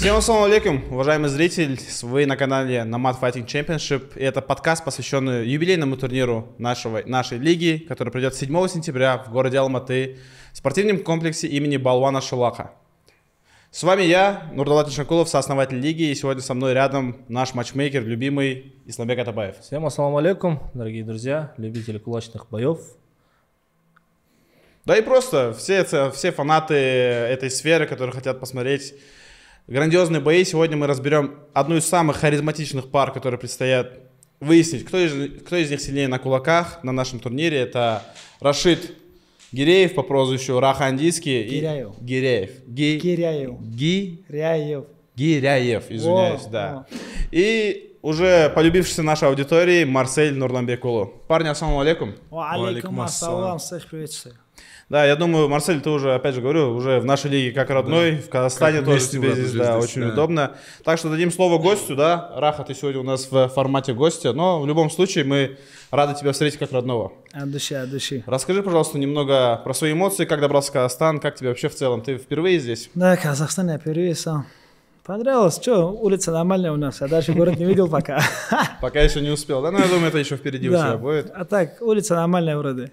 Всем ассаламу алейкум, уважаемый зритель, вы на канале Nomad Fighting Championship, и это подкаст, посвященный юбилейному турниру нашей лиги, который пройдет 7 сентября в городе Алматы в спортивном комплексе имени Балуана Шолаха. С вами я, Нурдалат Ишакулов, сооснователь лиги, и сегодня со мной рядом наш матчмейкер, любимый Исламбек Атабаев. Всем ассаламу алейкум, дорогие друзья, любители кулачных боев. Да и просто все фанаты этой сферы, которые хотят посмотреть грандиозные бои. Сегодня мы разберем одну из самых харизматичных пар, которые предстоят выяснить, кто из них сильнее на кулаках на нашем турнире. Это Рашид Гиреев по прозвищу Рахандийский и Гиреев. Гиряев, извиняюсь, да. И уже полюбившийся нашей аудитории Марсель Нурламбекулу. Парни, ассаламу алейкум. Алейкум ассалам, всех приветствую. Да, я думаю, Марсель, ты уже, опять же говорю, уже в нашей лиге как родной, да. В Казахстане как тоже тебе здесь, да, очень удобно. Так что дадим слово гостю, да. Раха, ты сегодня у нас в формате гостя, но в любом случае мы рады тебя встретить как родного. От души. Расскажи, пожалуйста, немного про свои эмоции, как добрался в Казахстан, как тебе вообще в целом, ты впервые здесь? Да, Казахстан я впервые сам. Понравилось, что, улица нормальная у нас, я даже город не видел пока. Пока еще не успел, да? Ну, я думаю, это еще впереди у тебя будет. А так, улица нормальная вроде.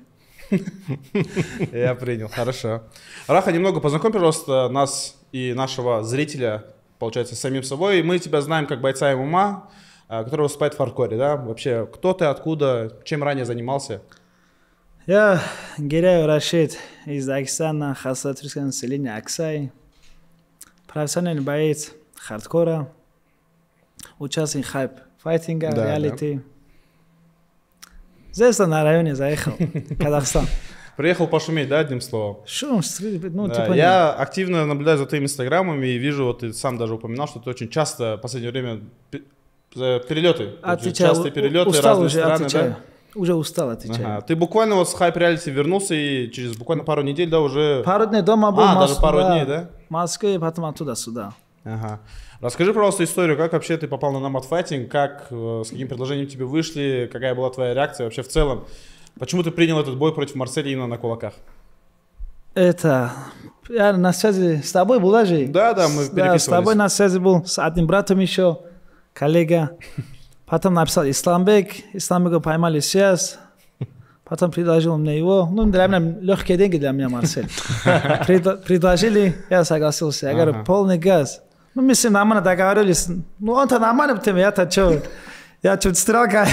Я принял, хорошо. Раха, немного познакомь, пожалуйста, нас и нашего зрителя, получается, с самим собой. Мы тебя знаем как бойца ММА, который выступает в хардкоре, да? Вообще, кто ты, откуда, чем ранее занимался? Я Гиреев Рашид из Дагестана, хасатурское население Аксай. Профессиональный боец хардкора, участник хайп-файтинга, реалити. Здесь на районе заехал, Казахстан. Приехал пошуметь, да, одним словом? Шум, ну да, типа... Я активно наблюдаю за твоими инстаграмами и вижу, вот ты сам даже упоминал, что ты очень часто в последнее время перелеты. Частые перелеты, разные страны, да? Уже устал, отвечаю. Ага. Ты буквально вот с хайп-реалити вернулся и через буквально пару недель, да, уже... Пару дней дома был, даже пару дней, да? В Москве, потом оттуда сюда. Ага. Расскажи, пожалуйста, историю, как вообще ты попал на Nomad Fighting, с каким предложением тебе вышли, какая была твоя реакция вообще в целом? Почему ты принял этот бой против Марселя именно на кулаках? Я на связи с тобой был даже? Да, мы переписывались. С тобой на связи был, с одним братом еще, коллега. Потом написал Исламбека поймали сейчас. Потом предложил мне его. Ну, для меня легкие деньги для меня, Марсель. Предложили, я согласился. Я говорю, полный газ. Ну, мы с ним нормально договорились. Ну, он-то нормально, я-то что? Я чуть стрелка.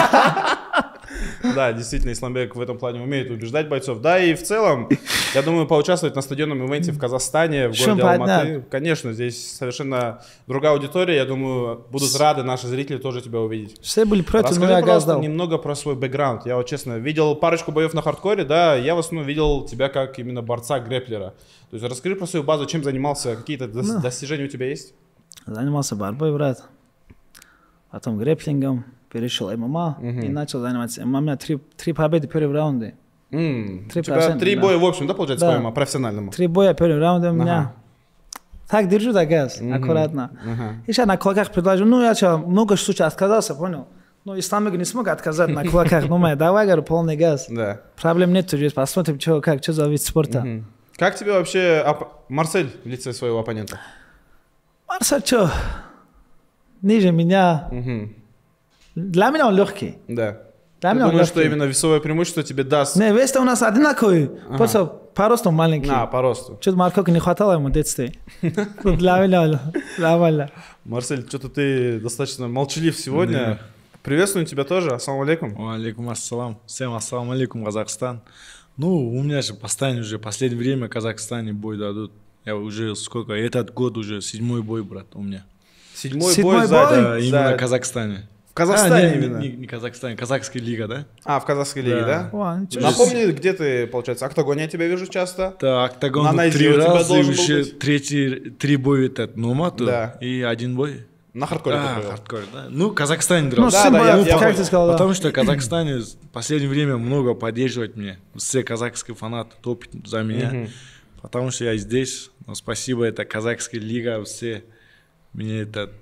Да, действительно, Исламбек в этом плане умеет убеждать бойцов. Да, и в целом, я думаю, поучаствовать на стадионном ивенте в Казахстане, в городе Алматы. Конечно, здесь совершенно другая аудитория. Я думаю, будут рады наши зрители тоже тебя увидеть. Все были против, но я пожалуйста, немного про свой бэкграунд. Я вот честно видел парочку боев на хардкоре, да, я в основном видел тебя как именно борца-грэплера. То есть расскажи про свою базу, чем занимался, какие-то достижения у тебя есть? Занимался борьбой, брат. Потом грэплингом. Перешел ММА и начал заниматься. У меня 3 победы первого раунда. У тебя 3 боя в общем, да, получается, по ММА, профессиональному? 3 боя первого раунда у меня. Так, держу за газ, аккуратно. И сейчас на кулаках предложил. Ну, я что, много случаев отказался, понял? Ну, Исламбек не смог отказать на кулаках. Ну, давай, говорю, полный газ. Да. Проблем нет, посмотрим, что за вид спорта. Как тебе вообще Марсель в лице своего оппонента? Марсель, что? Ниже меня. Для меня он легкий. Да. Ты думаешь, что именно весовое преимущество тебе даст? Не, вес-то у нас одинаковый. Просто по росту маленький. По росту. Что-то морковки не хватало ему в детстве. Для меня. Марсель, что-то ты достаточно молчалив сегодня. Приветствую тебя тоже. Ассаламу алейкум. Алейкум ассалам. Всем ассаламу алейкум, Казахстан. Ну, у меня же постоянно уже последнее время в Казахстане бой дадут. Я уже сколько? Этот год уже 7-й бой, брат, у меня. 7-й бой за... Именно в Казахстане. В Казахстане именно? Не Казахстане, Казахская лига, да? В Казахской лиге, да? Напомни, где ты, получается, Октагоне я тебя вижу часто. Да, Октагон 3 раза, еще 3 боя этот Номату и 1 бой. На хардкоре. Хардкоре, да. Ну, Казахстане дрался. Как ты сказал, потому что в Казахстане в последнее время много поддерживают меня. Все казахские фанаты топят за меня. Потому что я здесь. Но спасибо, это Казахская лига, все меня это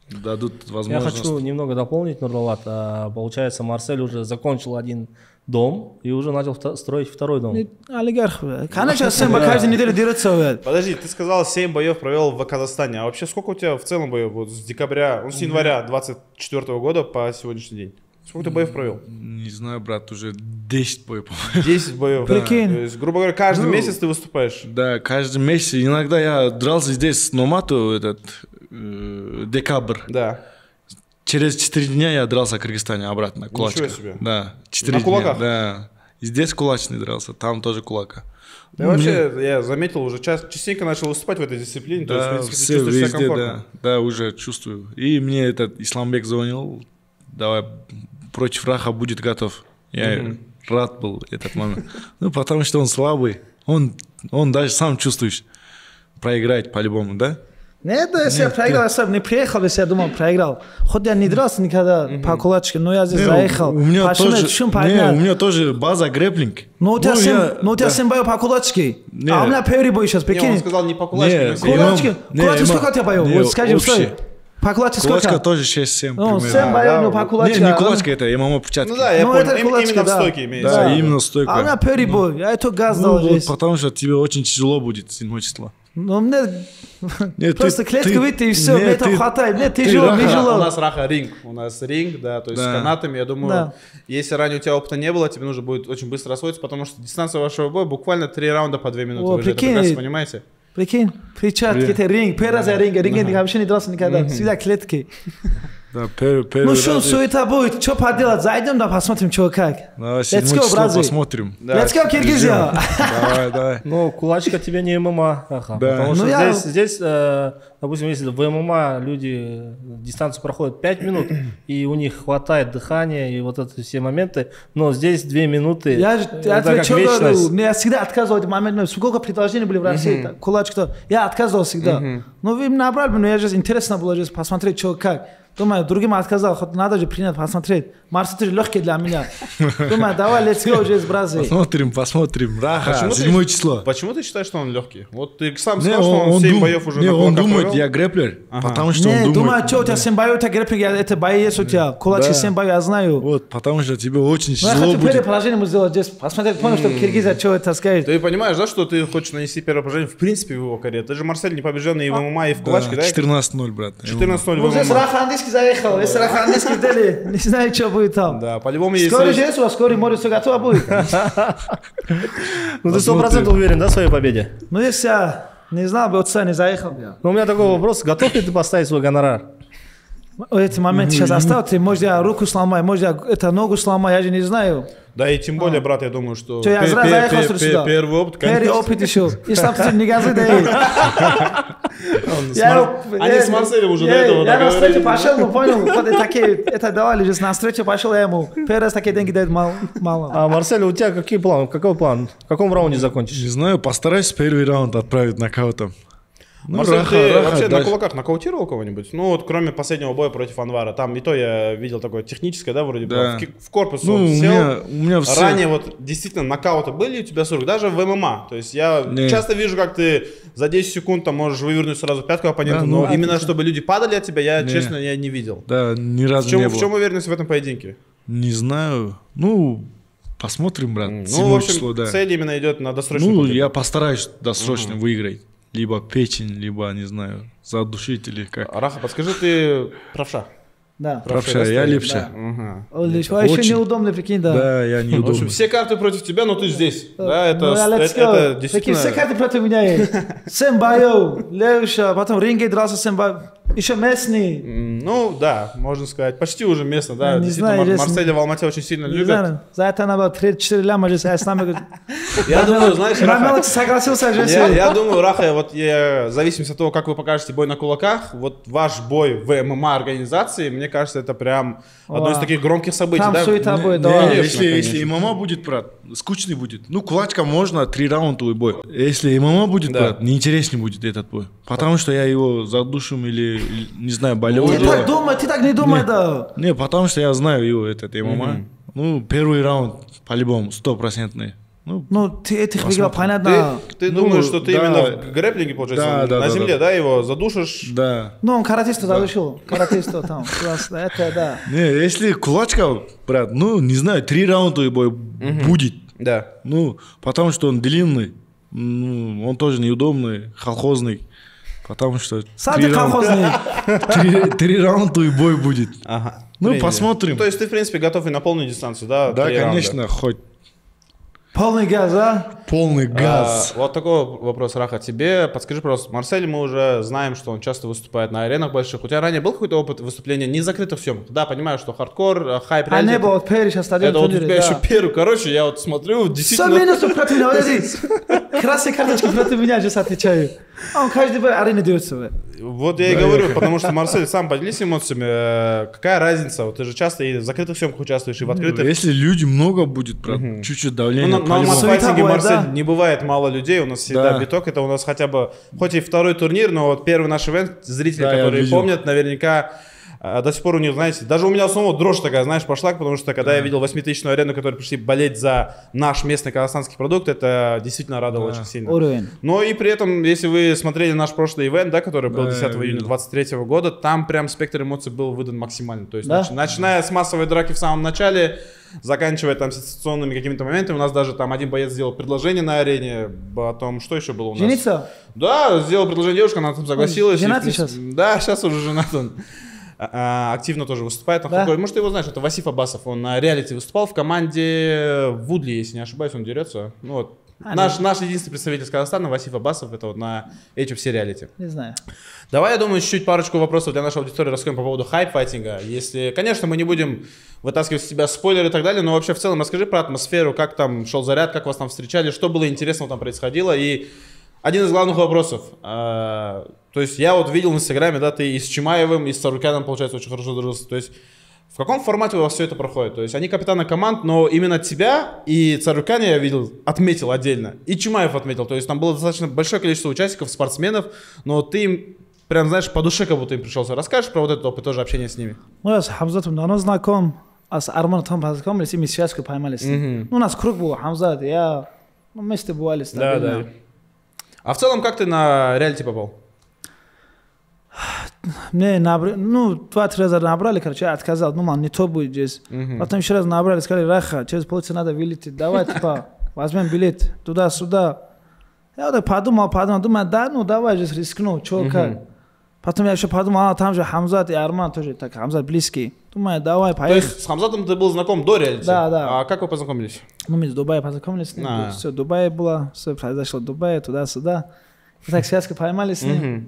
дадут Я возможность. хочу немного дополнить, Нурлават. Получается, Марсель уже закончил один дом и уже начал строить второй дом. Олигарх. Конечно, Семба каждую неделю дерется. Подожди, ты сказал, 7 боев провел в Казахстане. А вообще сколько у тебя в целом боев? Вот с декабря, с января 24 года по сегодняшний день? Сколько ты боев провел? Не знаю, брат, уже 10 боев, по-моему. 10 боев. Прикинь. То есть, грубо говоря, каждый месяц ты выступаешь. Да, каждый месяц. Иногда я дрался здесь с Номату, декабрь. Да. Через 4 дня я дрался в Кыргызстане обратно, кулачка. Ничего себе. Да, 4 На дня. кулаках? Да. И здесь кулачный дрался, там тоже кулака. Да, вообще, я заметил, уже частенько начал выступать в этой дисциплине. То есть, в Да, принципе, ты все чувствуешь себя везде, комфортно. да, уже чувствую. И мне этот Исламбек звонил, давай против Раха будет готов. Я рад был этот момент. Ну, потому что он слабый, он даже сам чувствуешь, проиграет по-любому, да? Нет, если я проиграл, я не приехал, если я думал, проиграл. Хоть я не дрался никогда по кулачке, но я здесь заехал. У меня у меня тоже база грэплинг. Ну, у тебя 7 боев по кулачке. А у меня первый бой сейчас, Не, он прикинь. сказал не по кулачке, но Кулачки, сколько у тебя боев? Вот скажи, стой. По кулачке Кулачка сколько? тоже 6-7 Ну, примерно. 7 боев, но по кулачке. Не кулачка, это ММА перчатки. Ну да, я Ну, понял, это кулачки, именно в да. стойке имеется. Да, Да. именно стойка. А у меня первый бой, я это газ Ну, дал вот здесь. потому что тебе очень тяжело будет 7 числа. Ну, мне Нет, просто ты- клетка ты- выйти и все, нет, мне это ты- хватает, мне ты тяжело, Раха, мне У тяжело. нас Раха ринг, да, то есть с Да. канатами, я думаю, Да. если ранее у тебя опыта не было, тебе нужно будет очень быстро освоиться, потому что дистанция вашего боя буквально 3 раунда по 2 минуты, О, вы же это прикинь. прекрасно понимаете? Прикинь, перчатки, это ринг, первый раз я ринге вообще не дрался никогда, всегда клетки. Да, первый Ну что, раз- все это будет, что поделать, зайдем, да посмотрим, что как. Да, Let's 7 go, число бразы. посмотрим. Да. Let's go, Киргизия. Давай. Ну, кулачка тебе не ММА, Раха. Да. Потому Ну, что я- здесь, допустим, если в ММА люди дистанцию проходят 5 минут, и у них хватает дыхания, и вот эти все моменты, но здесь 2 минуты, Я это тебе как что говорю, вечность. я всегда отказывал в этот момент, ну, сколько предложений были в России, так, кулачка, я отказывал всегда. Ну, вы меня набрали, но я же интересно было же посмотреть, что как. Думаю, другим отказал, хоть надо же принять, посмотреть. Марс, это же легкий для меня. Думаю, давай, let's go, уже с бразой. Посмотрим. Раха, Почему ты- 7 число. Почему ты считаешь, что он легкий? Вот ты сам Не, сказал, что он 7 боев уже на он кулаках думает, провел. я грэплер, Ага. потому что он Не, думаю, думает. что у тебя 7 боев, у тебя грэпплинг, это бои есть у тебя. Кулачки Да. 7 боев, я знаю. Вот, потому что тебе очень Ну, я тяжело хочу первое будет. положение ему сделать здесь, посмотреть, понял, что Киргизия, что это скажет. Ты понимаешь, да, что ты хочешь нанести первое поражение в принципе в его карьере? Ты же Марсель не побежденный и в ММА, и в кулачке, да? 14-0, брат. 14-0 Ну, в здесь ММА. Раха Андийский заехал, если Раха Андийский дали, не знаю, что будет там. Да, по-любому есть... Скоро же есть у вас, скоро море все готово будет. Ну, ты 100% уверен, да, в своей победе? Ну, если я не знал бы, отца не заехал бы я. Ну, у меня такой вопрос, готов ли ты поставить свой гонорар? В этот момент сейчас оставьте, может я руку сломаю, может я это ногу сломаю, я же не знаю. Да, и тем более, брат, я думаю, что... Что, я зря заехал сюда? Первый опыт, Первый конечно. опыт еще. Ислам ты не газы дай. Они с Марселем уже до этого Я на встречу договорились. пошел, ну понял, вот такие, это давали, же на встречу пошел я ему. Первый раз такие деньги дают мало. А, Марсель, у тебя какой план? Какой план? В каком раунде закончишь? Не знаю, постараюсь первый раунд отправить нокаутом. Ну, Марсель, Раха, ты Раха, вообще на дальше. кулаках нокаутировал кого-нибудь? Ну, вот кроме последнего боя против Анвара. Там и то я видел такое техническое, да, вроде бы. Да. В корпус Ну, он у сел. меня все... Ранее вот действительно нокауты были у тебя с рук, даже в ММА. То есть я Не. часто вижу, как ты за 10 секунд там можешь вывернуть сразу пятку оппоненту, Да, но ну, именно чтобы люди падали от тебя, я, Не. честно, я не видел. Да, ни разу В не было. чем уверенность в этом поединке? Не знаю. Ну, посмотрим, брат. Ну, 7 в общем, число, да. цель именно идет на досрочный Ну, победу. я постараюсь досрочно выиграть. Либо печень, либо, не знаю, задушить или как. Раха, подскажи, ты правша? Да. Правша, я левша. Ага. Еще Очень. неудобно, прикинь, да. Да, я В общем, неудобно. все карты против тебя, но ты здесь. Да, это, Ну, let's это go. Такие действительно... все карты против меня есть. 7 боев, левша, потом в ринге дрался 7 боев. Еще местный. Ну, да, можно сказать. Почти уже местно, да. Не Действительно, знаю, если- Марселя в Алмате очень сильно Не любят. знаю, за это надо 3-4 ляма, же я с нами... Я думаю, знаешь, Раха, Рамелок согласился же. я думаю, Раха, вот в зависимости от того, как вы покажете бой на кулаках, вот ваш бой в ММА организации, мне кажется, это прям одно из О, таких громких событий, Там да? суета будет, Не, да. конечно, если ММА будет, брат, скучный будет. Ну, кулачка можно, 3 раунда бой. Если ММА будет, Да. брат, неинтереснее будет этот бой. Потому что я его задушим или, не знаю, болел. Ты так думай, ты так не думай, да. Не, потому что я знаю его, этот ММА. Ну, первый раунд, по-любому, 100%. Ну, ты этих выиграл, понятно. Ты думаешь, что ты именно в грэплинге, получается, на земле, да, его задушишь? Да. Ну, он каратиста задушил. Каратиста там. Просто это, да. Не, если кулачка, брат, ну, не знаю, 3 раунда его будет. Да. Ну, потому что он длинный, ну, он тоже неудобный, колхозный. Потому что Сам ты колхозный. 3 раунда и бой будет. Ага. Ну, посмотрим. То есть ты, в принципе, готов и на полную дистанцию, да? Да, 3 раунда? конечно, хоть Полный газ, а? полный газ. Вот такой вопрос, Раха, тебе. Подскажи, пожалуйста, Марсель, мы уже знаем, что он часто выступает на аренах больших. У тебя ранее был какой-то опыт выступления не закрытых съемок? Да, понимаю, что хардкор, хайп, А не было, первый сейчас стадион. это вот у тебя еще первый. Короче, я вот смотрю, действительно... Все минусы против меня, подожди. Красные карточки против меня, сейчас отвечаю. Он каждый бой арене дается. Вот я и говорю, потому что, Марсель, сам поделись эмоциями. Какая разница? Вот ты же часто и в закрытых съемках участвуешь, и в открытых. Если люди много будет, брат, чуть-чуть давление. Ну, на матфайтинге, бывает, Марсель, да. не бывает мало людей, у нас всегда Да. биток, это у нас хотя бы, хоть и второй турнир, но вот первый наш ивент, зрители, Да, я которые видел. помнят, наверняка до сих пор у них, знаете, даже у меня самого дрожь такая, знаешь, пошла, потому что когда я видел 8000-ю арену, которые пришли болеть за наш местный казахстанский продукт, это действительно радовало очень сильно. Уровень. Но и при этом, если вы смотрели наш прошлый ивент, да, который был Да, 10 я июня видел. 2023 года, там прям спектр эмоций был выдан максимально. То есть Да? начиная с массовой драки в самом начале, заканчивая там ситуационными какими-то моментами. У нас даже там один боец сделал предложение на арене о том, что еще было у нас. Жениться? Да, сделал предложение девушка, она там согласилась. женат И, в принципе, сейчас? Да, сейчас уже женат он. Активно тоже выступает. Да? Такой, может, ты его знаешь, это Васиф Аббасов. Он на реалити выступал в команде Вудли, если не ошибаюсь, он дерется. Ну, вот. Наш единственный представитель с Казахстана, Васиф Аббасов, это вот на HFC реалити. Не знаю. Давай, я думаю, чуть-чуть парочку вопросов для нашей аудитории раскроем по поводу хайп-файтинга. Если, конечно, мы не будем вытаскивать из тебя спойлеры и так далее, но вообще в целом расскажи про атмосферу, как там шел заряд, как вас там встречали, что было интересного там происходило. И один из главных вопросов. То есть я вот видел в Инстаграме, да, ты и с Чимаевым, и с Царукяном, получается, очень хорошо дружился. То есть в каком формате у вас все это проходит? То есть они капитаны команд, но именно тебя и Царукяна я видел, отметил отдельно, и Чимаев отметил. То есть там было достаточно большое количество участников, спортсменов, но ты им прям, знаешь, по душе как будто им пришелся. Расскажешь про вот этот опыт тоже общения с ними? Ну, я с Хамзатом давно знаком, а с Арманом познакомились, и мы связку поймались. Ну, у нас круг был, Хамзат, я, ну, вместе бывали стабильно. А в целом, как ты на реалити попал? Мне набрали, ну, 2-3 раза набрали, короче, я отказал, думал, не то будет здесь. Потом еще раз набрали, сказали, Раха, через полчаса надо вылететь, давай, типа, возьмем билет туда-сюда. Я вот подумал, думаю, да, ну, давай здесь рискну, чё, как. Потом я еще подумал, там же Хамзат и Арман тоже, так, Хамзат близкий. Думаю, давай, То поехали. есть с Хамзатом ты был знаком до реалити? Да, да. А как вы познакомились? Ну, мы с Дубая познакомились с ним, все, Дубай было, все произошло в Дубае, туда-сюда. И так связку поймали с ним.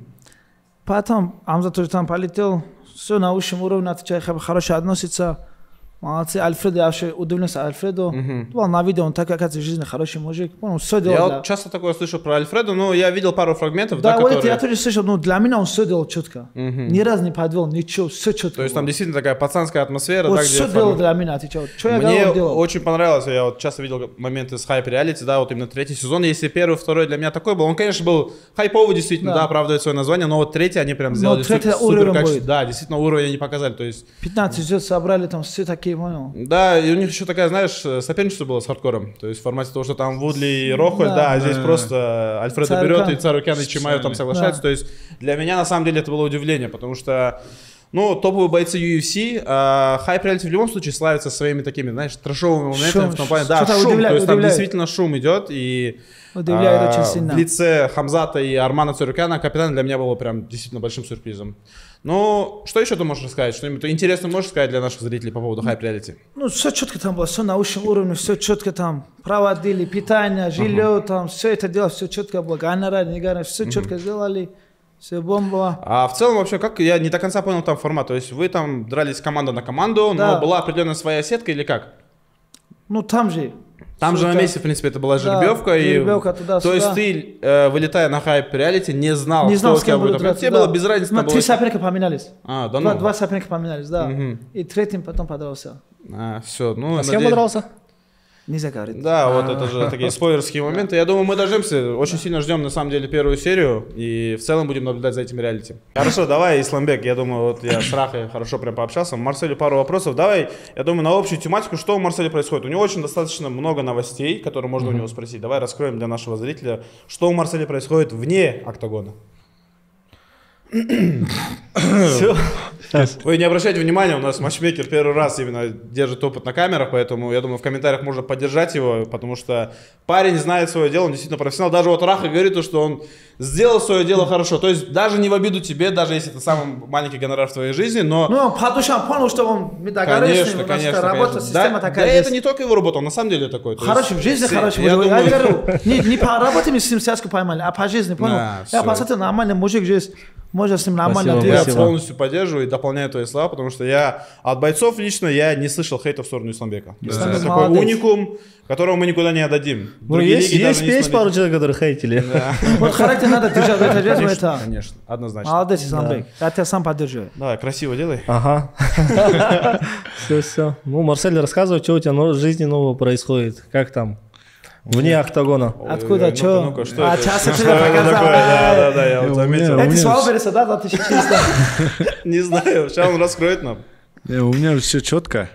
Потом Хамзат тоже там полетел, все на высшем уровне, отвечает, хорошо относится. Молодцы, Альфредо, я вообще удивился Альфреду. Думал, на видео он такой, оказывается, в жизни хороший мужик. Он все делал. Я вот часто такое слышу про Альфреда, но я видел пару фрагментов, Да, вот которые... я тоже слышал, но для меня он все делал четко. Ни разу не подвел, ничего, все четко. То есть там действительно такая пацанская атмосфера. вот да, все где делал для меня, отвечал. Что я Мне говорил, он делал. очень понравилось, я вот часто видел моменты с хайп-реалити, да, вот именно 3-й сезон. Если первый, второй для меня такой был, он, конечно, был хайповый, действительно, да, оправдывает свое название, но вот 3-й они прям сделали третий супер уровень качественно. будет. Да, действительно, уровень они показали, то есть... 15 лет собрали, там все такие, понял. Да, и у них еще такая, знаешь, соперничество было с хардкором. То есть в формате того, что там Вудли и Рохоль, да, а здесь просто Альфредо Царукян. берет, и Царукян, и Чимаев там соглашаются. То есть для меня на самом деле это было удивление, потому что, ну, топовые бойцы UFC, хайп-реалити в любом случае славятся своими такими, знаешь, трэшовыми моментами. Шум, В том плане, да, что-то шум, удивляет, то есть там удивляет. действительно шум идет, и Удивляет очень сильно. в лице Хамзата и Армана Царукяна капитан для меня было прям действительно большим сюрпризом. Ну, что еще ты можешь рассказать? Что-нибудь интересное можешь сказать для наших зрителей по поводу хайп-реалити? Ну, все четко там было, все на высшем уровне, все четко там проводили, питание, жилье, там, все это дело, все четко было, гонорар, не гонорар, все четко сделали, все бомба. А в целом вообще, как, я не до конца понял там формат, то есть вы там дрались команда на команду, Да. но была определенная своя сетка или как? Ну, там же. Там Всё же на так. месте, в принципе, это была Да, жеребьевка. жеребьевка туда-сюда. То есть ты, вылетая на хайп-реалити, не знал, Не знал, кто с у тебя кем будет. буду драться. Тебе да. было без разницы. Мы там 3 было- соперника поменялись. А, да ну. Два соперника поменялись, да. И третьим потом подрался. Все, ну, А с кем подрался? Нельзя говорить. Да, вот это же такие спойлерские моменты. Я думаю, мы дождемся, очень сильно ждем на самом деле первую серию и в целом будем наблюдать за этим реалити. Хорошо, давай, Исламбек, я думаю, вот я с Рахой хорошо прям пообщался. Марселю пару вопросов. Давай, я думаю, на общую тематику, что у Марселя происходит. У него очень достаточно много новостей, которые можно у него спросить. Давай раскроем для нашего зрителя, что у Марселя происходит вне октагона. Все. Вы не обращайте внимания, у нас матчмейкер первый раз именно держит опыт на камерах, поэтому я думаю, в комментариях можно поддержать его, потому что парень знает свое дело, он действительно профессионал. Даже вот Раха говорит, что он сделал свое дело хорошо. То есть даже не в обиду тебе, даже если это самый маленький гонорар в твоей жизни, но... Ну, по душам понял, что он договорился, конечно, работа, система такая. Да, это не только его работа, он на самом деле такой. Хороший, в жизни хороший. Я говорю, не по работе мы с ним связку поймали, а по жизни, понял? Я посмотрел, нормальный мужик здесь. Можно с ним нормально Я двигаться. полностью поддерживаю и дополняю твои слова, потому что я от бойцов лично я не слышал хейта в сторону Исламбека. Это такой уникум, которого мы никуда не отдадим. Ну, есть пару человек, которые хейтили. Вот характер надо держать, это. Конечно, однозначно. Молодец, Исламбек. Я тебя сам поддерживаю. Давай, красиво делай. Ага. Все. Ну, Марсель, рассказывай, что у тебя в жизни нового происходит. Как там? Вне октагона. Откуда, что? А, часто тебе показал. Да, я вот заметил. Эти слова берется, да, 2400? Не знаю, сейчас он раскроет нам. У меня все четко.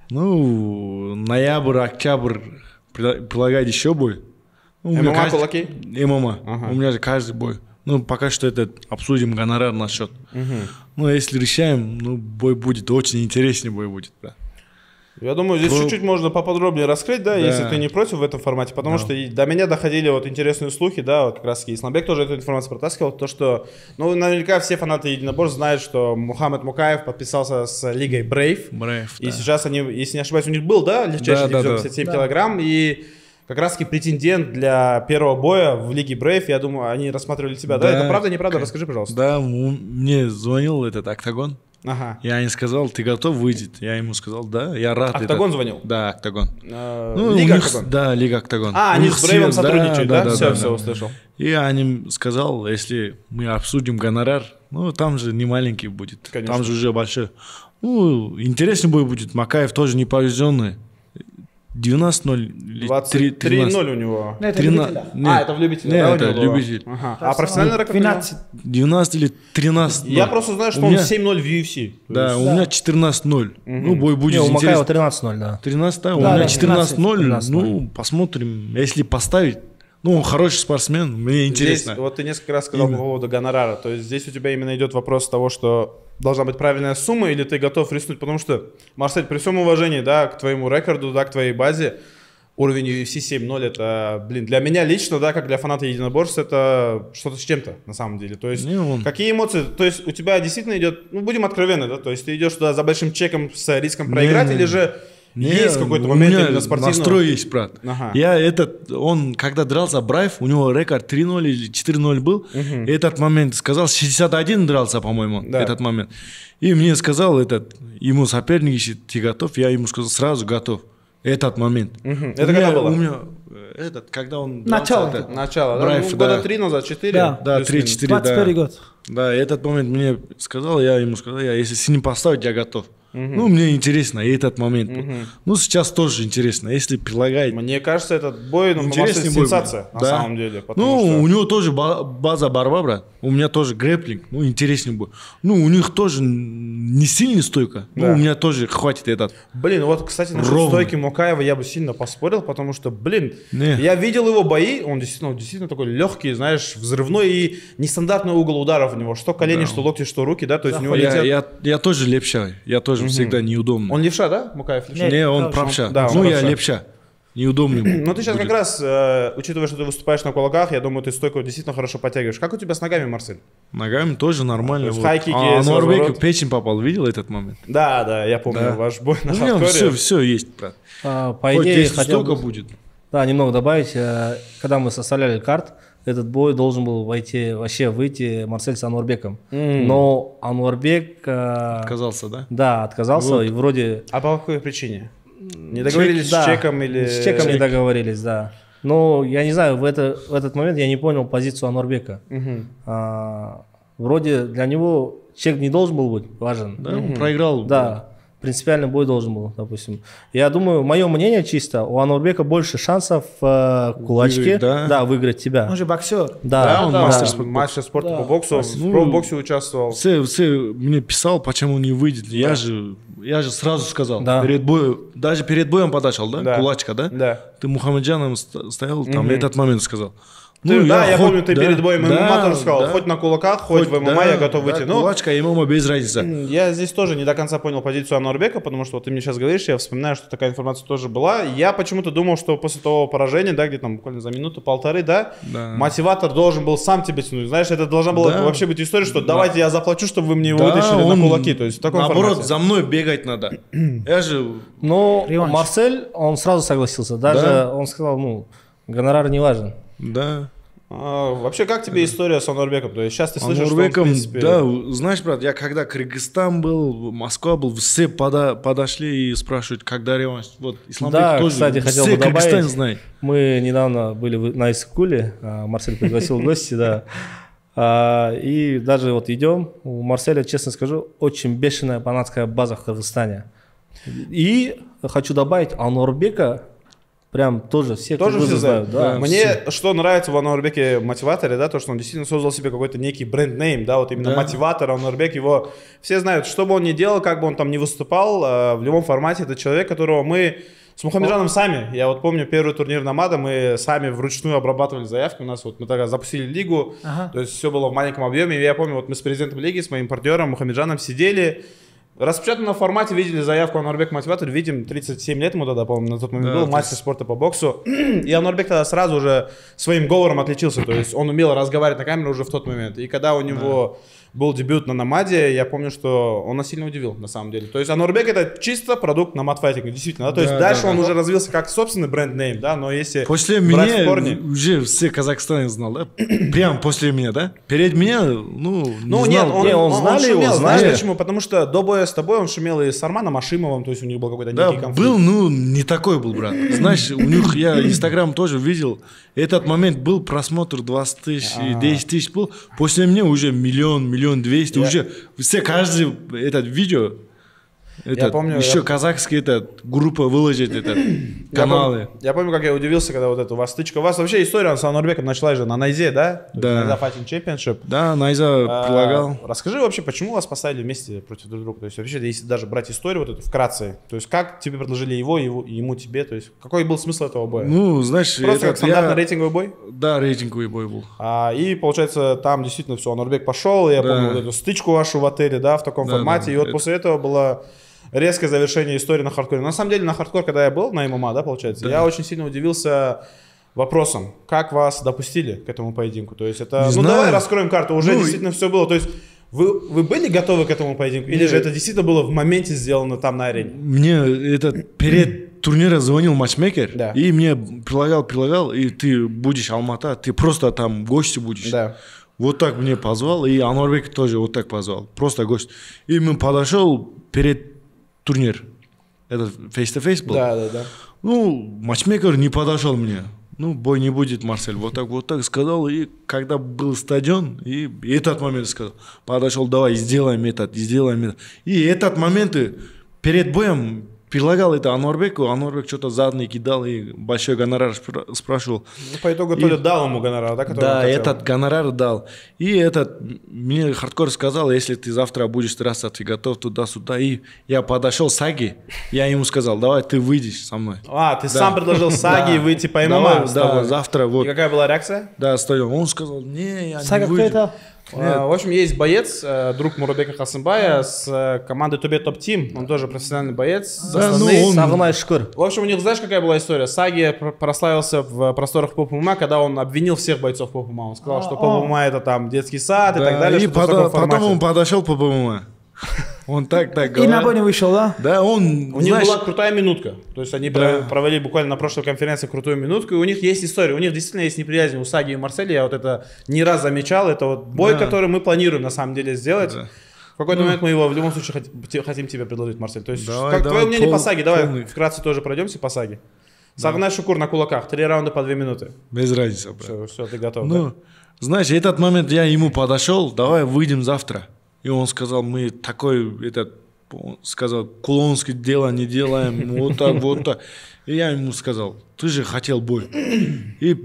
Ну, ноябрь, октябрь прилагает еще бой. ММА кулаки? ММА. У меня же каждый бой. Ну, пока что это обсудим гонорар на счет. Ну, если решаем, ну, бой будет очень интересный бой будет, да. Я думаю, здесь чуть-чуть можно поподробнее раскрыть, да, если ты не против в этом формате, потому что до меня доходили вот интересные слухи, да, вот как раз таки Исламбек тоже эту информацию протаскивал, то что, ну, наверняка все фанаты единоборств знают, что Мухаммед Мукаев подписался с лигой Brave, и сейчас они, если не ошибаюсь, у них был, да, легчайший дивизион 57 килограмм, и как раз таки претендент для первого боя в лиге Brave, я думаю, они рассматривали тебя, да, это правда, неправда, расскажи, пожалуйста. Да, мне звонил этот октагон. Ага. Я не сказал, ты готов выйти? Я ему сказал, да, я рад. Октагон звонил? Да, октагон. Лига октагон? Да, лига октагон. Они с Брейвом сотрудничают, да? Все, услышал. И они сказал, если мы обсудим гонорар, ну, там же не маленький будет. Конечно. Там же уже большой. Ну, интересный бой будет. Макаев тоже не повезенный. 12-0. 23-0 у него. Это любителя. Это в любителя, да? Нет, это любитель. А профессиональный рекорд? 12. 12 или 13. Я просто знаю, что он 7-0 в UFC. Да, у меня 14-0. Ну, бой будет интересный. У Макаева 13-0, да. 13, да? У меня 14-0. Ну, посмотрим. Если поставить, ну, он хороший спортсмен, мне интересно. Здесь, вот ты несколько раз сказал по поводу гонорара. То есть здесь у тебя именно идет вопрос того, что должна быть правильная сумма, или ты готов рискнуть, потому что, Марсель, при всем уважении, да, к твоему рекорду, да, к твоей базе, уровень UFC 7.0, это, блин, для меня лично, да, как для фаната единоборств, это что-то с чем-то, на самом деле. То есть, какие эмоции, то есть у тебя действительно идет, ну, будем откровенны, да, то есть ты идешь туда за большим чеком с риском проиграть, или же есть какой-то момент именно спортивного? Настрой есть, брат. Он, когда дрался Брайф, у него рекорд 3-0 или 4-0 был. Этот момент сказал, 61 дрался, по-моему, этот момент. И мне сказал ему соперник, если ты готов, я ему сказал, сразу готов. Этот момент. Это когда было? У меня, когда он Начало, Брайф, да? Года 3 назад, 4? Да, 3-4, да. 21 год. Да, этот момент мне сказал, я ему сказал, если с ним поставить, я готов. Ну, мне интересно, и этот момент. Ну, сейчас тоже интересно, если прилагает. Мне кажется, этот бой, ну, интересный бой, сенсация, на самом деле. Ну, у него тоже база борьба, брат. У меня тоже грэпплинг, ну, интересный бой. Ну, у них тоже не сильная стойка. Ну, у меня тоже хватит этот. Блин, вот, кстати, насчет стойки Мукаева я бы сильно поспорил, потому что, блин, я видел его бои, он действительно такой легкий, знаешь, взрывной и нестандартный угол ударов у него. Что колени, что локти, что руки, да, то есть у него летят... Я тоже левша, я тоже всегда неудобно. Он левша, да, Мукаев? Левша? Не, он правша. Да, ну, я левша. Неудобный. Ну, ты сейчас как раз, учитывая, что ты выступаешь на кулаках, я думаю, ты стойку действительно хорошо подтягиваешь. Как у тебя с ногами, Марсель? Ногами тоже нормально. Вот. Хайкики, Норвег печень попал, видел этот момент? Да, я помню ваш бой на хардкоре. Все есть, брат. По идее, столько будет. Да, немного добавить. Когда мы составляли карт, этот бой должен был выйти Марсель с Ануарбеком. Но Ануарбек... Отказался, да? Да, отказался. И вроде... А по какой причине? Не договорились с чеком или... С чеком не договорились, да. Но я не знаю, в этот момент я не понял позицию Ануарбека. Вроде для него чек не должен был быть важен. Да, он проиграл. Да. принципиальный бой должен был, допустим. Я думаю, мое мнение чисто, у Анурбека больше шансов в кулачке выиграть тебя. Он же боксер. Да, он мастер спорта по боксу, в пробоксе участвовал. Все мне писал, почему не выйдет. Я же сразу сказал, даже перед боем подошел, да? Кулачка, да? Да. Ты Мухаммеджаном стоял, там этот момент сказал. Я помню, ты перед боем ММА тоже сказал, хоть на кулаках, хоть в ММА я готов выйти. Кулачка и ММА без разницы. Я здесь тоже не до конца понял позицию Ануарбека, потому что вот ты мне сейчас говоришь, я вспоминаю, что такая информация тоже была. Я почему-то думал, что после того поражения, да, где там буквально за минуту-полторы, да, мотиватор должен был сам тебя тянуть. Знаешь, это должна была вообще быть история, что давайте я заплачу, чтобы вы мне его вытащили на кулаки. То есть в таком формате. Наоборот, за мной бегать надо. Я же... Но Марсель, он сразу согласился. Даже он сказал, гонорар не важен. Да. Вообще, как тебе история с Ануарбеком? То есть сейчас ты слышишь, что он, в принципе... Да, знаешь, брат, я когда Кыргызстан был, Москва был, все подошли и спрашивают, когда реванш. Вот, Исламбек тоже, кстати, хотел бы Кыргызстан добавить, знает. Мы недавно были на Искуле, Марсель пригласил в гости, да. И даже вот идем, у Марселя, честно скажу, очень бешеная фанатская база в Кыргызстане. И хочу добавить, Ануарбека прям тоже все знают. Да, мне что нравится в Ануарбеке мотиваторе, да, то, что он действительно создал себе какой-то некий бренд-нейм, да, вот именно мотиватор Ануарбек, его все знают, что бы он ни делал, как бы он там ни выступал, в любом формате это человек, которого мы с Мухаммеджаном сами, я вот помню первый турнир Намада, мы сами вручную обрабатывали заявки, у нас вот мы тогда запустили лигу, то есть все было в маленьком объеме, и я помню, вот мы с президентом лиги, с моим партнером Мухаммеджаном сидели, в распечатанном формате видели заявку Ануарбек мотиватор, видим, 37 лет ему тогда, по-моему, на тот момент был, мастер спорта по боксу. И Ануарбек тогда сразу уже своим говором отличился, то есть он умел разговаривать на камеру уже в тот момент. И когда у него был дебют на Намаде, я помню, что он нас сильно удивил, на самом деле. То есть Ануарбек это чисто продукт намад-файтинга, действительно. Да? То есть дальше он уже развился как собственный бренд-нейм, да, но если после меня уже все Казахстан знал, да? Прям после меня, да? Перед меня, нет, он знали его, знаешь почему? Потому что до боя с тобой он шумел и с Арманом Ашимовым, то есть у них был какой-то некий конфликт. Был, не такой был, брат. Знаешь, у них, я Инстаграм тоже видел, этот момент был просмотр 20 тысяч, 10 тысяч был. После меня уже миллион 200, уже все, каждый этот видео, я помню, еще казахский группа выложит каналы. Я помню, как я удивился, когда вот эта у вас стычка. У вас вообще история с Ануарбеком началась же на Найзе, да? Да. Найза Fighting Championship. Да, Найза предлагал. Расскажи вообще, почему вас поставили вместе против друг друга? То есть вообще, если даже брать историю вот эту вкратце, то есть как тебе предложили ему тебе, то есть какой был смысл этого боя? Знаешь, просто как стандартный рейтинговый бой? Да, рейтинговый бой был. И получается, там действительно все, Ануарбек пошел, я помню вот эту стычку вашу в отеле, да, в таком формате, и вот после этого было резкое завершение истории на хардкоре. Но на самом деле на хардкор, когда я был на ММА, да, получается, я очень сильно удивился вопросом, как вас допустили к этому поединку. То есть это, давай раскроем карту, уже действительно все было. То есть вы были готовы к этому поединку? Или же это действительно было в моменте сделано там на арене? Мне перед турниром звонил матчмейкер, и мне предлагал, и ты будешь Алмата, ты просто там гость будешь. Да. Вот так мне позвал, и Ануарбек тоже вот так позвал, просто гость. И мы подошел перед турнир. Это face-to-face был. Да. Матчмейкер не подошел мне. Бой не будет, Марсель. Вот так сказал. И когда был стадион, и этот момент сказал, подошел, давай, сделаем это. И этот момент перед боем предлагал это Ануарбеку. Ануарбек что-то задний кидал и большой гонорар спрашивал. По итогу то ли дал ему гонорар, да? Да, этот гонорар дал. И мне хардкор сказал, если ты завтра будешь драться, ты готов туда-сюда. И я подошел с Саги, я ему сказал, давай ты выйдешь со мной. Ты сам предложил Саги выйти по ММА? Да, завтра вот. И какая была реакция? Да, стадион. Он сказал, не, я Сага не выйду. какая-то? В общем, есть боец, друг Мурабека Хасымбая с командой Тубе Топ Тим. Он тоже профессиональный боец. Сагынай Шкур. В общем, у них, знаешь, какая была история? Саги прославился в просторах Поп-ММА, когда он обвинил всех бойцов Поп-ММА. Он сказал, что Поп-ММА это там детский сад и так далее. И потом он подошел по ПММА. Он так говорит. И на бой не вышел, да? Да, у них была крутая минутка. То есть они провели буквально на прошлой конференции крутую минутку. И у них есть история. У них действительно есть неприязнь у Саги и Марселя. Я вот это не раз замечал. Это вот бой, который мы планируем на самом деле сделать. В какой-то момент мы его в любом случае хотим тебе предложить, Марсель. То есть, как твое мнение по Саге? Давай вкратце тоже пройдемся по Саге. Сагынай Шукур на кулаках. 3 раунда по 2 минуты. Без разницы, брат. Все, ты готов, да? Знаешь, этот момент я ему подошел, давай выйдем завтра. И он сказал, мы такой Он сказал, кулонское дело не делаем, вот так, вот так. И я ему сказал, ты же хотел бой. И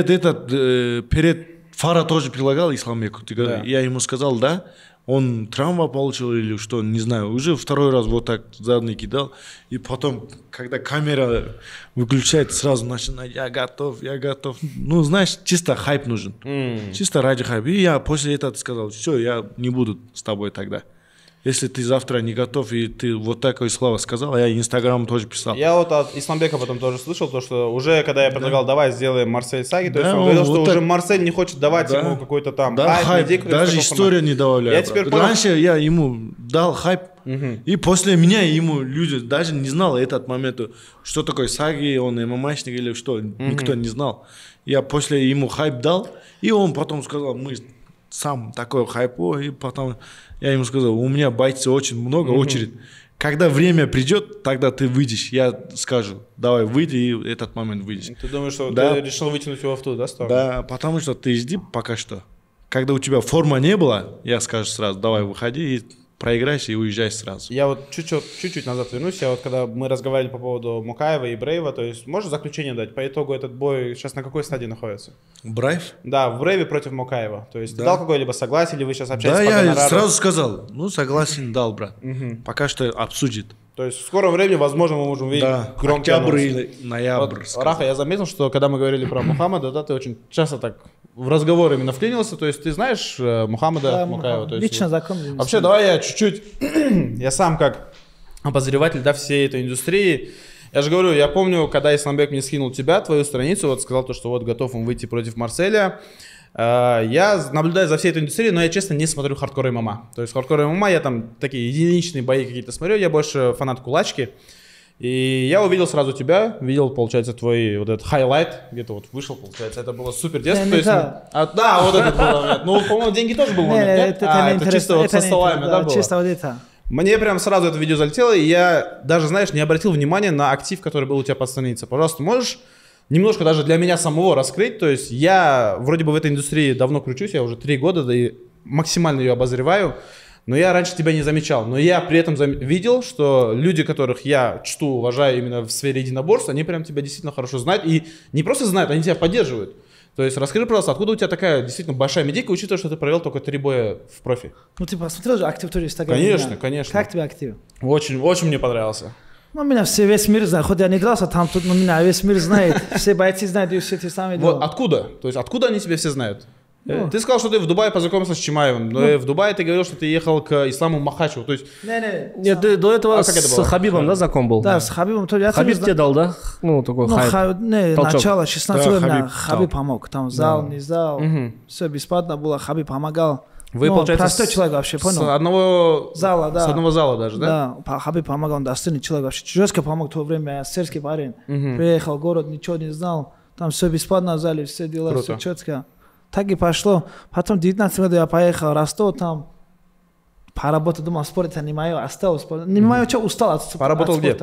перед Фара тоже предлагал Исламбеку. Да. Я ему сказал, да. Он травму получил или что, не знаю. Уже второй раз вот так задний кидал. И потом, когда камера выключается, сразу начинает, я готов. Ну, знаешь, чисто хайп нужен. Чисто ради хайпа. И я после этого сказал, все, я не буду с тобой тогда. Если ты завтра не готов, и ты вот такое слово сказал, я Инстаграм тоже писал. Я вот от Исламбека потом тоже слышал, то, что уже когда я предлагал, давай сделаем Марсель Саги, то есть Да, он говорил, он что вот уже так... Марсель не хочет давать Да. ему какой-то там Да, хайп, медик, даже историю не добавляю. Я теперь понял. Раньше я ему дал хайп, и после меня ему люди даже не знали этот момент, что такое Саги, он ММАшник или что, никто не знал. Я после ему хайп дал, и он потом сказал, мы сам такой хайпо, и потом я ему сказал, у меня бойцы очень много, очередь. Когда время придет, тогда ты выйдешь, я скажу, давай выйди, и этот момент выйдешь. Ты думаешь, что Да. ты решил вытянуть его в ту, да, сторону? Да, потому что ты жди пока что. Когда у тебя форма не было, я скажу сразу, давай выходи, и проиграешь и уезжай сразу. Я вот чуть-чуть назад вернусь. Я вот когда мы разговаривали по поводу Мукаева и Брейва, то есть можешь заключение дать? По итогу этот бой сейчас на какой стадии находится? Брайв? Да, в Брейве против Мукаева. То есть ты Да. дал какое-либо согласие, или вы сейчас общаетесь Да, по я гонорару? сразу сказал, ну согласен, дал, брат. Пока что обсудит. То есть в скором времени, возможно, мы можем видеть Да, громкий октябрь анонс. или ноябрь. Вот, скажем. Рафа, я заметил, что когда мы говорили про Мухаммада, да, ты очень часто так в разговор именно вклинился, то есть ты знаешь Мухаммада Да, Мукаева? То есть, лично знаком. вообще, давай я чуть-чуть, я сам как обозреватель, да, всей этой индустрии, я же говорю, я помню, когда Исламбек мне скинул тебя, твою страницу, вот сказал то, что вот готов он выйти против Марселя. Я наблюдаю за всей этой индустрией, но я, честно, не смотрю хардкор ММА. То есть хардкор ММА я там такие единичные бои какие-то смотрю, я больше фанат кулачки. И я увидел сразу тебя, видел, получается, твой вот этот хайлайт, где-то вот вышел, получается, это было супер детство. Не, То есть, да. да, вот этот был момент. Ну, по-моему, деньги тоже был момент, нет? Это чисто вот со столами, да, было? Чисто вот это. Мне прям сразу это видео залетело, и я даже, знаешь, не обратил внимания на актив, который был у тебя под страницей. Пожалуйста, можешь немножко даже для меня самого раскрыть? То есть я вроде бы в этой индустрии давно кручусь, я уже 3 года, да и максимально ее обозреваю. Но я раньше тебя не замечал. Но я при этом видел, что люди, которых я чту, уважаю именно в сфере единоборств, они прям тебя действительно хорошо знают. И не просто знают, они тебя поддерживают. То есть расскажи, пожалуйста, откуда у тебя такая действительно большая медийка, учитывая, что ты провел только 3 боя в профи? Ну ты посмотрел же актив тоже Инстаграм? Конечно, конечно. Как тебе актив? Очень, очень мне понравился. Ну, меня весь мир знает. Хоть я не дрался там, тут, но меня весь мир знает. Все бойцы знают, и все те самые Вот дела. откуда? То есть откуда они тебя все знают? Ну. Ты сказал, что ты в Дубае познакомился с Чимаевым, но в Дубае ты говорил, что ты ехал к Исламу Махачеву. То есть Не. Нет, ты до этого А как это с было? Хабибом, да, знаком был? Да, с Хабибом тоже. Я Хабиб тоже тебе дал, да? Ну, такой Ну, хайп. Толчок. начало 16 Да, лет меня Хабиб Хабиб помог. Там зал, не зал. Все бесплатно было, Хабиб помогал. вы, Ну, получается, простой человек вообще, с понял? одного Зала, да. С одного зала даже, да? Да, Хабиб помогал, он достойный человек вообще. Жестко помог в то время, я сербский парень. Приехал в город, ничего не знал. Там все бесплатно в зале, все дела, Круто. все четко. Так и пошло. Потом в 19 году я поехал в Ростов, там поработал, думал, спорт я не мое, остался спорт. Не мое, что устал от спорта. Поработал где?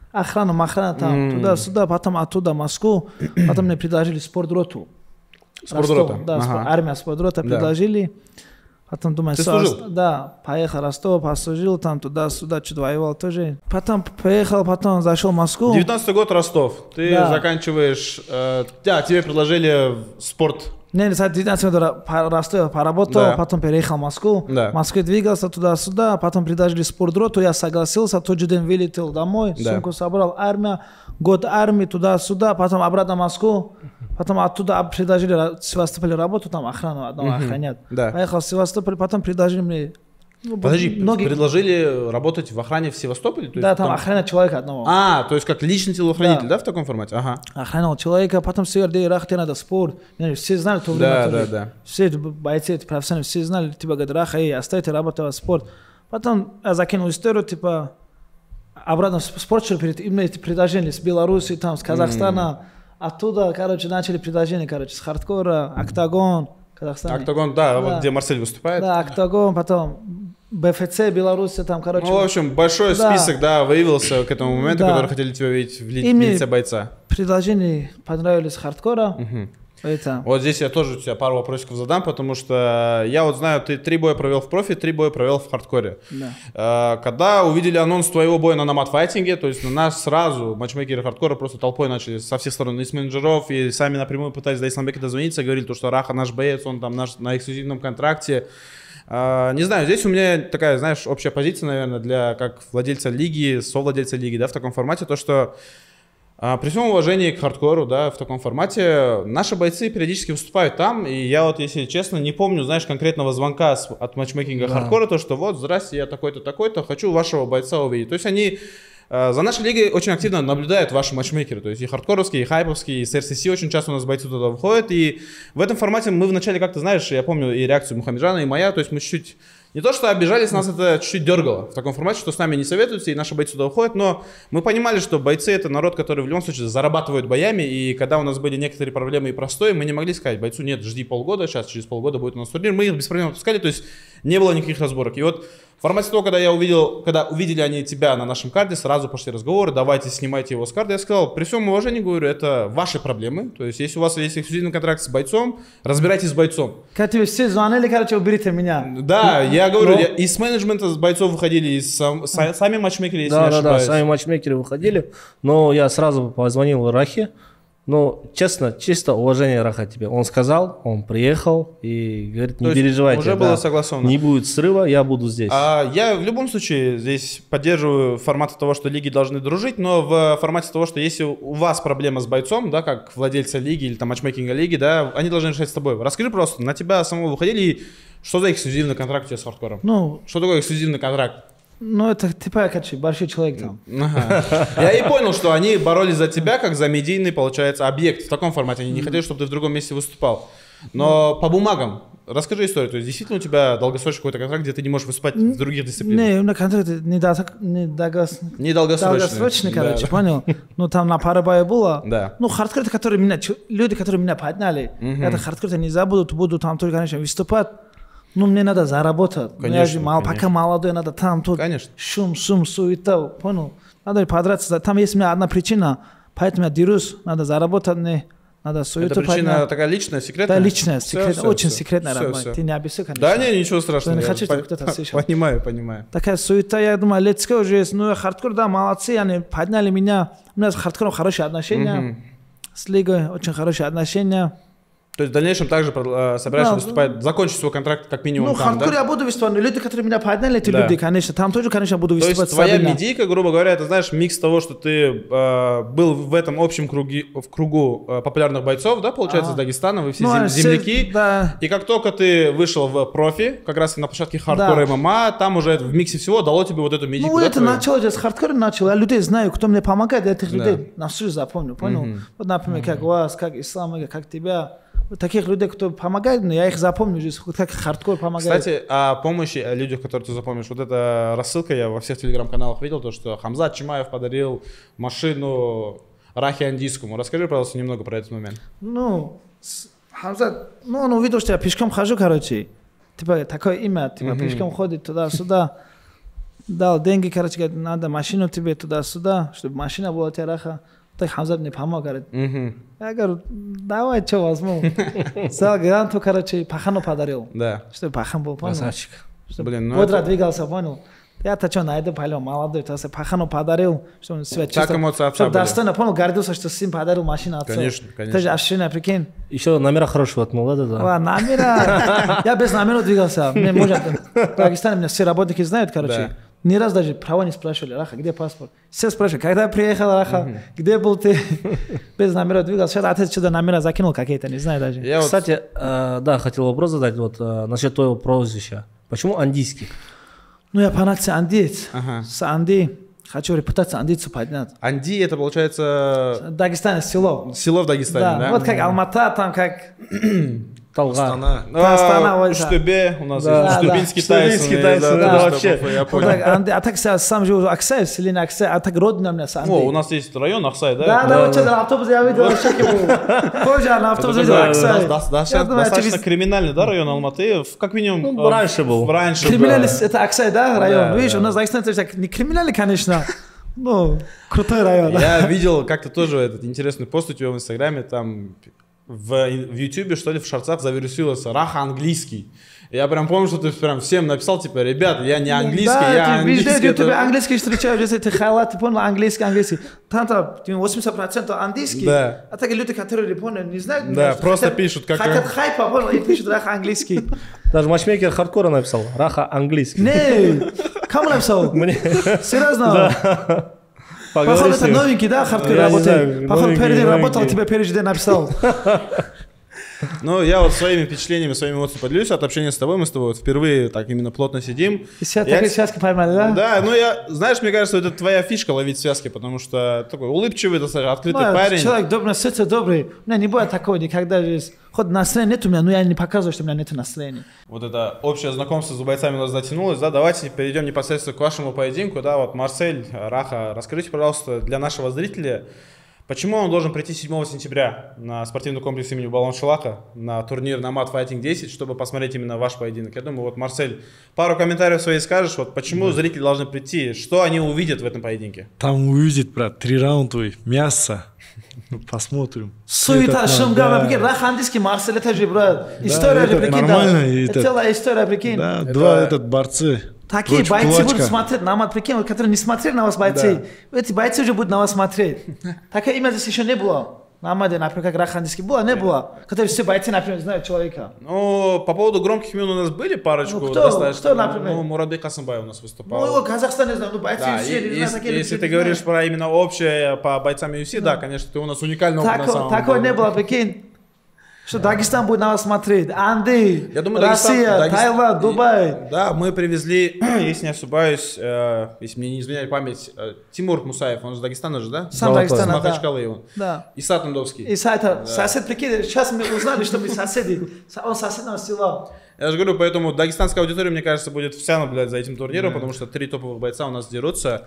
Охрана там, туда-сюда, потом оттуда в Москву. Потом мне предложили спортроту. Спортрота, Ростов, да, ага. армия спортрота предложили. Потом думаю, Ты служил? Да, поехал в Ростов, послужил там туда-сюда, что-то воевал тоже. Потом поехал, потом зашел в Москву. 19-й год, Ростов. Ты Да. заканчиваешь... тебе предложили спорт. Не, в 19 году Ростов поработал, Да. потом переехал в Москву. Да. В Москве двигался туда-сюда, потом предложили спортроту, я согласился, тот же день вылетел домой, Да. сумку собрал, армия, год армии туда-сюда, потом обратно в Москву, потом оттуда предложили в Севастополе работу, там охрану одного охранять. Да. Поехал в Севастополь, потом предложили мне... ну, Подожди, многие- предложили работать в охране в Севастополе? То Да, есть там охрана человека одного. то есть как личный телохранитель, Да. да, в таком формате? Ага. Охранял человека, потом все говорили, Рах, тебе надо спорт. Все знали в то время. Да, тоже. да. Все бойцы, профессионалы, все знали, типа, говорят, Рах, оставьте работу в спорт. Потом я закинул историю, типа, обратно в спорт, что именно эти предложения с Беларуси, там, с Казахстана. Оттуда, начали предложения, с хардкора, Октагон, Казахстан. Октагон, да, вот Да. где Марсель выступает. Да, Октагон, потом БФЦ, Беларусь, там, Ну, в общем, большой Да. список, да, выявился к этому моменту, Да. который хотели тебя видеть в И мне- лице бойца. предложения понравились хардкора. Это. Вот здесь я тоже у тебя пару вопросиков задам, потому что я вот знаю, ты 3 боя провел в профи, 3 боя провел в хардкоре. Да. Когда увидели анонс твоего боя на Nomad Fighting, то есть на нас сразу матчмейкеры хардкора просто толпой начали со всех сторон, из менеджеров, и сами напрямую пытались до Исламбека дозвониться, говорили, то, что Раха наш боец, он там на эксклюзивном контракте. Не знаю, здесь у меня такая, знаешь, общая позиция, наверное, для как владельца лиги, совладельца лиги, да, в таком формате, то, что при всем уважении к хардкору, да, в таком формате, наши бойцы периодически выступают там, и я вот, если честно, не помню, знаешь, конкретного звонка от матчмейкинга хардкора, то, что вот, здрасте, я такой-то, такой-то, хочу вашего бойца увидеть. То есть они за нашей лигой очень активно наблюдают ваши матчмейкеры, то есть и хардкоровские, и хайповские, и с RCC очень часто у нас бойцы туда выходят, и в этом формате мы вначале как-то, знаешь, я помню и реакцию Мухамеджана, и моя, то есть мы чуть-чуть, не то что обижались, нас это чуть-чуть дергало в таком формате, что с нами не советуются, и наши бойцы туда уходят, но мы понимали, что бойцы это народ, который в любом случае зарабатывает боями, и когда у нас были некоторые проблемы и простой, мы не могли сказать бойцу, нет, жди полгода, сейчас через полгода будет у нас турнир, мы их без проблем отпускали, то есть не было никаких разборок. И вот в формате того, когда увидели они тебя на нашем карте, сразу пошли разговоры, давайте снимайте его с карты. Я сказал, при всем уважении, говорю, это ваши проблемы. То есть, если у вас есть эксклюзивный контракт с бойцом, разбирайтесь с бойцом. Как тебе все звонили, короче, уберите меня. Да, я говорю, из менеджмента с бойцов выходили, и сами матчмейкеры, если не ошибаюсь. Да, сами матчмейкеры выходили, но я сразу позвонил Рахе. Ну, честно, чисто уважение, Раха, тебе. Он сказал, он приехал и говорит, не переживайте. Уже было согласовано. Не будет срыва, я буду здесь. Я в любом случае здесь поддерживаю формат того, что лиги должны дружить, но в формате того, что если у вас проблема с бойцом, да, как владельца лиги или там матчмейкинга лиги, да, они должны решать с тобой. Расскажи просто, на тебя самого выходили, и что за эксклюзивный контракт у тебя с хардкором? Ну, что такое эксклюзивный контракт? Ну, это типа, короче, большой человек там. Ага. Я и понял, что они боролись за тебя, как за медийный, получается, объект. В таком формате. Они не хотели, чтобы ты в другом месте выступал. Но по бумагам, расскажи историю. То есть, действительно, у тебя долгосрочный какой-то контракт, где ты не можешь выступать в других дисциплинах? Не, у меня контракт не долгосрочный, короче, понял? Ну, там на пару боев было. Да. Ну, хардкор, люди, которые меня подняли, это хардкор, не забудут, буду там только, конечно, выступать. Ну, мне надо заработать. Конечно, пока молодой, надо там тут шум, суета, понял? Надо подраться. Там есть у меня одна причина, поэтому я дерусь, надо заработать, надо суету поднять. Это причина такая личная, секретная? Да, личная, секретная, очень секретная. Ты не объясни, конечно. Да, не, ничего страшного. Не хочу, чтобы кто-то слышал. Понимаю. Такая суета, я думаю, летско уже есть. Ну, хардкор, да, молодцы, они подняли меня. У меня с хардкором хорошие отношения. С лигой очень хорошие отношения. То есть в дальнейшем также собираешься выступать, закончить свой контракт как минимум там, да? Ну, хардкор я буду выступать, но люди, которые меня подняли, эти люди, конечно, там тоже, конечно, буду выступать. То есть твоя медийка, грубо говоря, это, знаешь, микс того, что ты был в этом общем кругу популярных бойцов, да, получается, из Дагестана, вы все земляки. Да. И как только ты вышел в профи, как раз на площадке хардкора ММА, там уже в миксе всего дало тебе вот эту медийку. Ну, это начало, с хардкора начал, я людей знаю, кто мне помогает, я этих людей на всю запомню, понял? Вот, например, как вас, как Ислам, как тебя. Таких людей, кто помогает, я их запомню, как хардкор помогает. Кстати, о помощи, о людях, которых ты запомнишь. Вот эта рассылка, я во всех телеграм-каналах видел, то, что Хамзат Чимаев подарил машину Рахе Андийскому. Расскажи, пожалуйста, немного про этот момент. Ну, Хамзат, он увидел, что я пешком хожу, короче. Типа, такое имя, типа, пешком ходит туда-сюда. Дал деньги, короче, говорит, надо машину тебе туда-сюда, чтобы машина была у тебя, Раха. Так Хамзат мне помог, говорит. Я говорю, давай, что возьму. Взял гранту, короче, пахану подарил. Да. Чтобы пахан был, понял? Красавчик. Блин, ну бодро двигался, понял? Я-то что, найду, понял, молодой, то есть пахану подарил, чтобы он себя чувствовал. Так эмоции отца чтобы достойно, понял, гордился, что сын подарил машину отцу. Конечно. Это же ощущение, прикинь. Еще номера хорошие отмыл, да? Номера. Я без номера двигался. Мне может, в Дагестане меня все работники знают, короче. Ни раз даже права не спрашивали, Раха, где паспорт? Все спрашивали, когда приехал, Раха, где был ты? Без номера двигался. Сейчас отец что-то номера закинул какие-то, не знаю даже. Кстати, да, хотел вопрос задать вот насчет твоего прозвища. Почему андийский? Ну, я по-английски андиец. С Анди хочу репутацию андийцу поднять. Анди это получается... Дагестан, село. Село в Дагестане, да? Вот как Алмата, там как... Астана. Уштубе у нас есть. Штубинский Тайсон. Да, вообще. Я понял. А так сам живу в Аксае, в селе Аксае, а так родина у меня с Анди. О, у нас есть район Аксай, да? Да, вот что-то автобус я видел, шаки был. Позже на автобус видел Аксай. Достаточно криминальный, да, район Алматы? Как минимум... Раньше был. Криминальный, это Аксай, да, район? Видишь, у нас в Дагестане не криминальный, конечно. Ну, крутой район. Я видел как-то тоже этот интересный пост у тебя в Инстаграме, там в Ютубе, что ли, в шорцах завирусился Раха английский. Я прям помню, что ты прям всем написал, типа, ребят, я не английский, Да, я английский. Везде в Ютубе английский встречаю, если ты халат, ты понял, английский. Там 80% английский. Да. А так люди, которые понял, не знают. Да, просто пишут, как... Хотят хайпа, понял, и пишут Раха английский. Даже матчмейкер хардкора написал. Раха английский. Не, кому написал? Мне... Серьезно? Походу, это новенький, да, хардкор работает? Походу, перед день работал, тебе перед день написал. Ну, я вот своими впечатлениями, своими эмоциями поделюсь от общения с тобой. Мы с тобой вот впервые так именно плотно сидим. И сейчас такие связки поймали, да? Да, ну знаешь, мне кажется, это твоя фишка ловить связки, потому что такой улыбчивый, достаточно открытый парень. Человек добрый, сердце добрый. У меня не будет такого никогда. Хоть настроения нет у меня, но я не показываю, что у меня нет настроения. Вот это общее знакомство с бойцами у нас затянулось, да, давайте перейдем непосредственно к вашему поединку, да, вот Марсель, Раха, расскажите, пожалуйста, для нашего зрителя, почему он должен прийти 7 сентября на спортивный комплекс имени Балон-Шолаха на турнир Nomad Fighting 10, чтобы посмотреть именно ваш поединок? Я думаю, вот, Марсель, пару комментариев своих скажешь, вот почему зрители должны прийти, что они увидят в этом поединке? Там увидят, брат, 3 раунда, мясо. Посмотрим. Суета, шум, гамма, прикинь, Раха английский, Марсель, это же, брат, история же, прикинь, нормально, это целая история, прикинь. Да, два борцы. Такие бойцы будут смотреть на вас, прикинь, которые не смотрели на вас бойцы, эти бойцы уже будут на вас смотреть. Такое имя здесь еще не было. На Амаде, например, как Раха английский было, не было. Которые все бойцы, например, знают человека. Ну, по поводу громких имен у нас были парочку. Ну, достаточно. кто, например? Ну, Муратбек Касымбаев у нас выступал. Ну, его Казахстан, не знаю, ну, бойцы Да, UFC, не знаю, такие если люди, ты говоришь про именно общее по бойцам UFC, да, конечно, ты у нас уникальный опыт на самом деле. Такого не было, прикинь. Что Дагестан будет на вас смотреть, Анды, Я думаю, Россия, Таиланд, Дубай. Да, мы привезли, если не ошибаюсь, если мне не изменяет память, Тимур Мусаев, он из Дагестана же, да? Сам Дагестан, да. Махачкалы он. Да. Исат Тандовский. Исайта, сосед, прикинь, сейчас мы узнали, что мы соседи. Он соседного села. Я же говорю, поэтому дагестанская аудитория, мне кажется, будет вся наблюдать за этим турниром, потому что 3 топовых бойца у нас дерутся.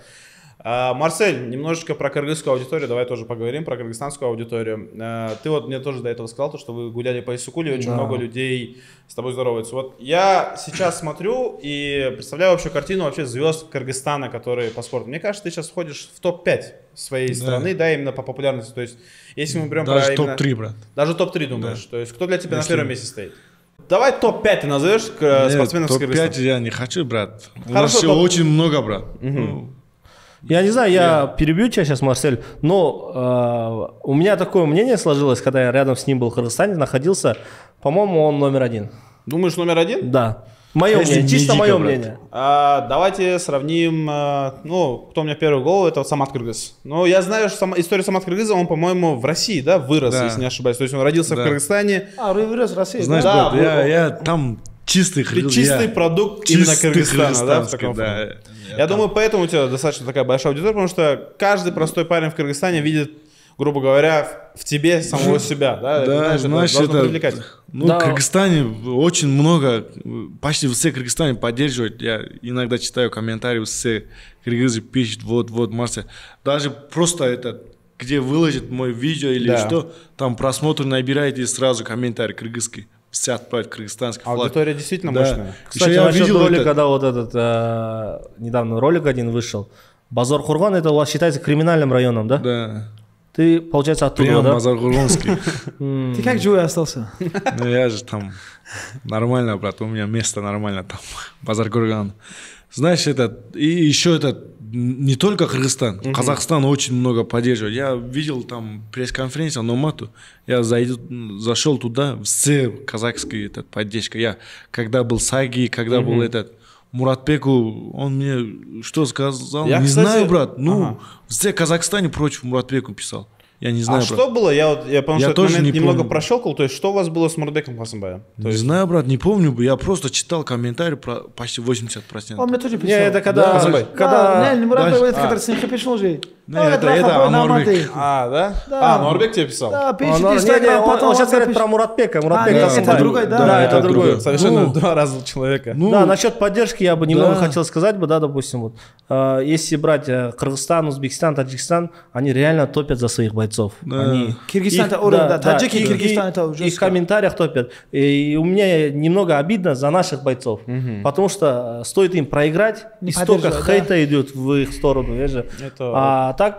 Марсель, немножечко про кыргызскую аудиторию, давай тоже поговорим про кыргызстанскую аудиторию. Ты вот мне тоже до этого сказал, что вы гуляли по Иссыкуле, очень много людей с тобой здороваются. Вот я сейчас смотрю и представляю вообще картину вообще звезд Кыргызстана, которые по спорту. Мне кажется, ты сейчас входишь в топ-5 своей страны, да, именно по популярности. То есть, если мы берем даже про топ-3, брат. Даже топ-3 думаешь? То есть, кто для тебя на первом месте стоит? Давай топ-5 ты назовешь спортсменов с Кыргызстана. Топ-5 я не хочу, брат. У Хорошо, нас еще очень много, брат. Я не знаю, я перебью тебя сейчас, Марсель, но у меня такое мнение сложилось, когда я рядом с ним был в Кыргызстане, находился, по-моему, он номер 1. Думаешь, номер 1? Да. Мое мнение, чисто мое мнение. Давайте сравним, ну, кто у меня в первую голову, это Самат Кыргыз. Ну, я знаю, что история Самат Кыргыза, он, по-моему, в России, да, вырос, если не ошибаюсь. То есть он родился в Кыргызстане. Вырос в России, знаешь, да? брат, я там чистый Кыргыз. Чистый продукт именно Кыргызстана, да, в таком формате. Я думаю, поэтому у тебя достаточно такая большая аудитория, потому что каждый простой парень в Кыргызстане видит, грубо говоря, в тебе самого себя, да? Да, знаешь, это привлекать. Ну, в Кыргызстане очень много, почти все Кыргызстане поддерживают. Я иногда читаю комментарии, все кыргызы пишут, вот, Марсель. Даже просто это, где выложит мой видео или что, там просмотр набирает и сразу комментарий кыргызский. Все отправить кыргызстанский флаг. Аудитория действительно мощная. Кстати, я видел ролик, когда вот этот, недавно ролик один вышел. Базар-Курган, это у вас считается криминальным районом, да? Да. Ты, получается, оттуда, прям да? Базар-Курганский. Ты как живой остался? Ну, я же там нормально, брат, у меня место нормально там, Базар-Курган. Знаешь, это, и еще это, не только Кыргызстан, Казахстан очень много поддерживает. Я видел там пресс-конференцию на Алмату, я зашел туда, все казахские поддержка. Я когда был Саги, когда был этот Муратбеку, он мне что сказал? Я, не знаю, брат. Ну, все Казахстане против Муратбеку писал. Я не знаю, брат. Что было? Я потому что тоже момент не немного помню. прощелкал. То есть, что у вас было с Муратбеком Касымбаевым? Не знаю, брат, не помню. Я просто читал комментарии про почти 80%. Он мне тоже писал. Не, это когда... Не Муратбек, это который с ним пришел же. Это Амурбек. Да? Да, Муратбек тебе писал? Да, пишет, Он сейчас говорит про Муратбека. Это другой, да? Да, это другой. Совершенно два разных человека. Да, насчет поддержки я бы немного хотел сказать бы, да, допустим, вот, если брать Кыргызстан, Узбекистан, Таджикистан, они реально топят за своих бойцов. Они Киргизстан это уровень, да, таджики и Киргизстан это уже. И в комментариях топят. И у меня немного обидно за наших бойцов, потому что стоит им проиграть, и столько хейта идет в их сторону. А так,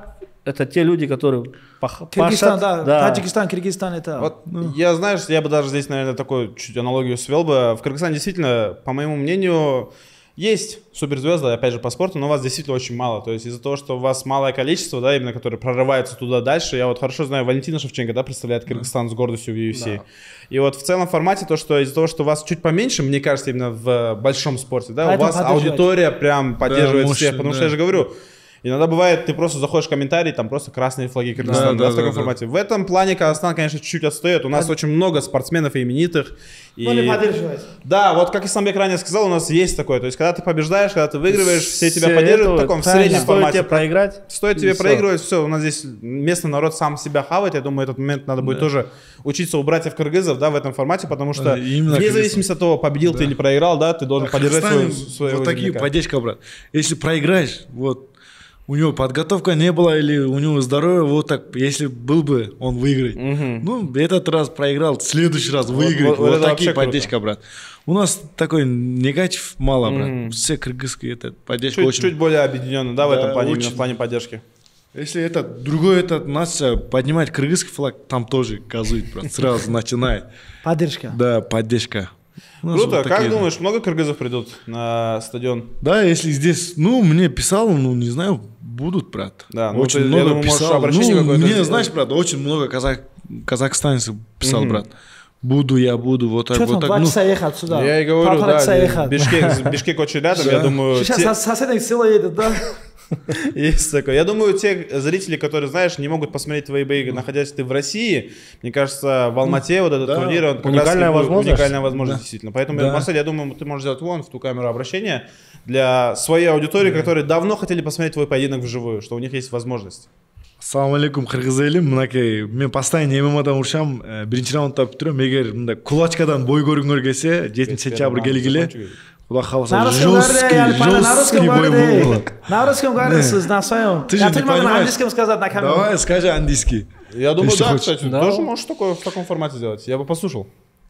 это те люди, которые Киргизстан, пашат. да. Таджикистан, Киргизстан это. Вот я, знаешь, я бы даже здесь, наверное, такую чуть аналогию свел бы. В Кыргызстане действительно, по моему мнению, есть суперзвезды, опять же, по спорту, но у вас действительно очень мало. То есть из-за того, что у вас малое количество, да, именно которые прорываются туда дальше. Я вот хорошо знаю Валентина Шевченко, да, представляет Кыргызстан с гордостью в UFC. Да. И вот в целом формате то, что из-за того, что у вас чуть поменьше, мне кажется, именно в большом спорте, да, у вас аудитория прям поддерживает всех. Потому что я же говорю, иногда бывает, ты просто заходишь в комментарии, там просто красные флаги Кыргызстана, в таком формате. В этом плане Казахстан, конечно, чуть-чуть отстает. У нас очень много спортсменов и именитых. Ну, не поддерживать. Да, вот как Исламбек ранее сказал, у нас есть такое. То есть, когда ты побеждаешь, когда ты выигрываешь, все тебя поддерживают в таком в среднем формате. Стоит тебе проиграть. Стоит тебе проигрывать, все, у нас здесь местный народ сам себя хавает. Я думаю, этот момент надо будет тоже учиться у братьев кыргызов, да, в этом формате, потому что вне зависимости от того, победил ты или проиграл, да, ты должен поддержать свою вот такие поддержка, брат. Если проиграешь, вот, у него подготовка не было или у него здоровье, вот так, если был бы, он выиграет. Ну, этот раз проиграл, в следующий раз выиграет. Вот такие поддержка, брат. У нас такой негатив мало, брат. Все кыргызские, это поддержка очень... Чуть более объединенно, да, в этом плане, именно в плане поддержки. Если этот другой нация поднимает кыргызский флаг, там тоже газует, брат, сразу начинает. Поддержка. Да, поддержка. Круто. Вот как думаешь, много кыргызов придут на стадион? Да, если здесь, мне писал, не знаю, будут, брат. Да, очень ты, много думаю, писал. Мне, знаешь, брат, очень много казахстанцев писал, брат. Буду, вот так, вот так. 2 часа ехать сюда. Я и говорю, да, Бишкек очень рядом, я думаю... Сейчас соседник сила едет, да? Есть такое. Я думаю, те зрители, которые, знаешь, не могут посмотреть твои бои, находясь ты в России, мне кажется, в Алмате вот этот турнир, он уникальная возможность, действительно. Поэтому, Марсель, я думаю, ты можешь сделать в ту камеру обращения для своей аудитории, которые давно хотели посмотреть твой поединок вживую, что у них есть возможность. Ассалаmu алейкум, кыргыз элим. Мынакей, мен постоянно ММАдан урушам. Биринчи раундта бүтүрөм. Эгер мындай кулачкадан бой көргүңөр келсе, 7-сентябрь келгиле. Куда халаса жесткий бой будет. На русском говоришь, на своем. Ты же не понимаешь. На английском сказать на камеру. Давай, скажи английский. Я думаю, да, кстати, тоже можешь в таком формате сделать. Я бы послушал.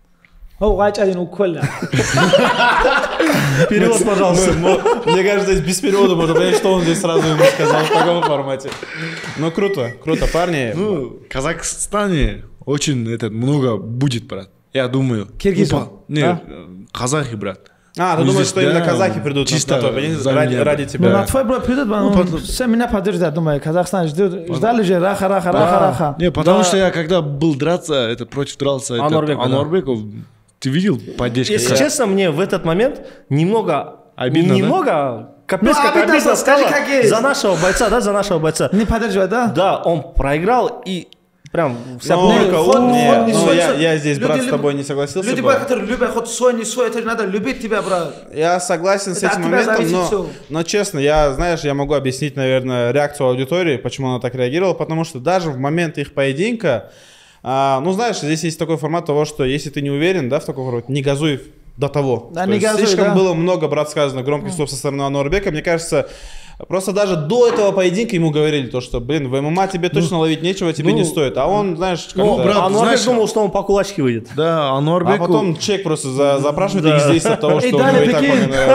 Перевод, пожалуйста. Мне кажется, здесь без перевода можно понять, что он здесь сразу ему сказал в таком формате. Ну, круто, парни. В Казахстане очень много будет, брат. Я думаю. Киргизов? Нет, казахи, брат. Ты думаешь, что именно казахи придут на твой поединок ради тебя? На твой бой придут, все меня поддержат, думаю, Казахстан ждали же, раха. Не, потому что я когда был драться, дрался Ануарбеков, ты видел поддержку? Если честно, мне в этот момент немного капец, как обидно стало за нашего бойца, да, за нашего бойца. Не поддерживать, да? Да, он проиграл и прям вся я здесь, брат, с тобой не согласился. Люди, которые любят хоть свой, не свой, это надо любить тебя, брат. Я согласен с этим моментом, но честно, я могу объяснить, наверное, реакцию аудитории, почему она так реагировала, потому что даже в момент их поединка, знаешь, здесь есть такой формат того, что если ты не уверен, да, в таком формате, не газуй до того. Да, не газуй, слишком было много, брат, сказано громких слов со стороны Ануарбека. Мне кажется, просто даже до этого поединка ему говорили то, что, в ММА тебе точно ловить нечего, тебе не стоит. А он, знаешь, Ануарбек думал, что он по кулачке выйдет. Да, Ануарбек. А потом чек просто запрашивает их здесь от того, что у него и так...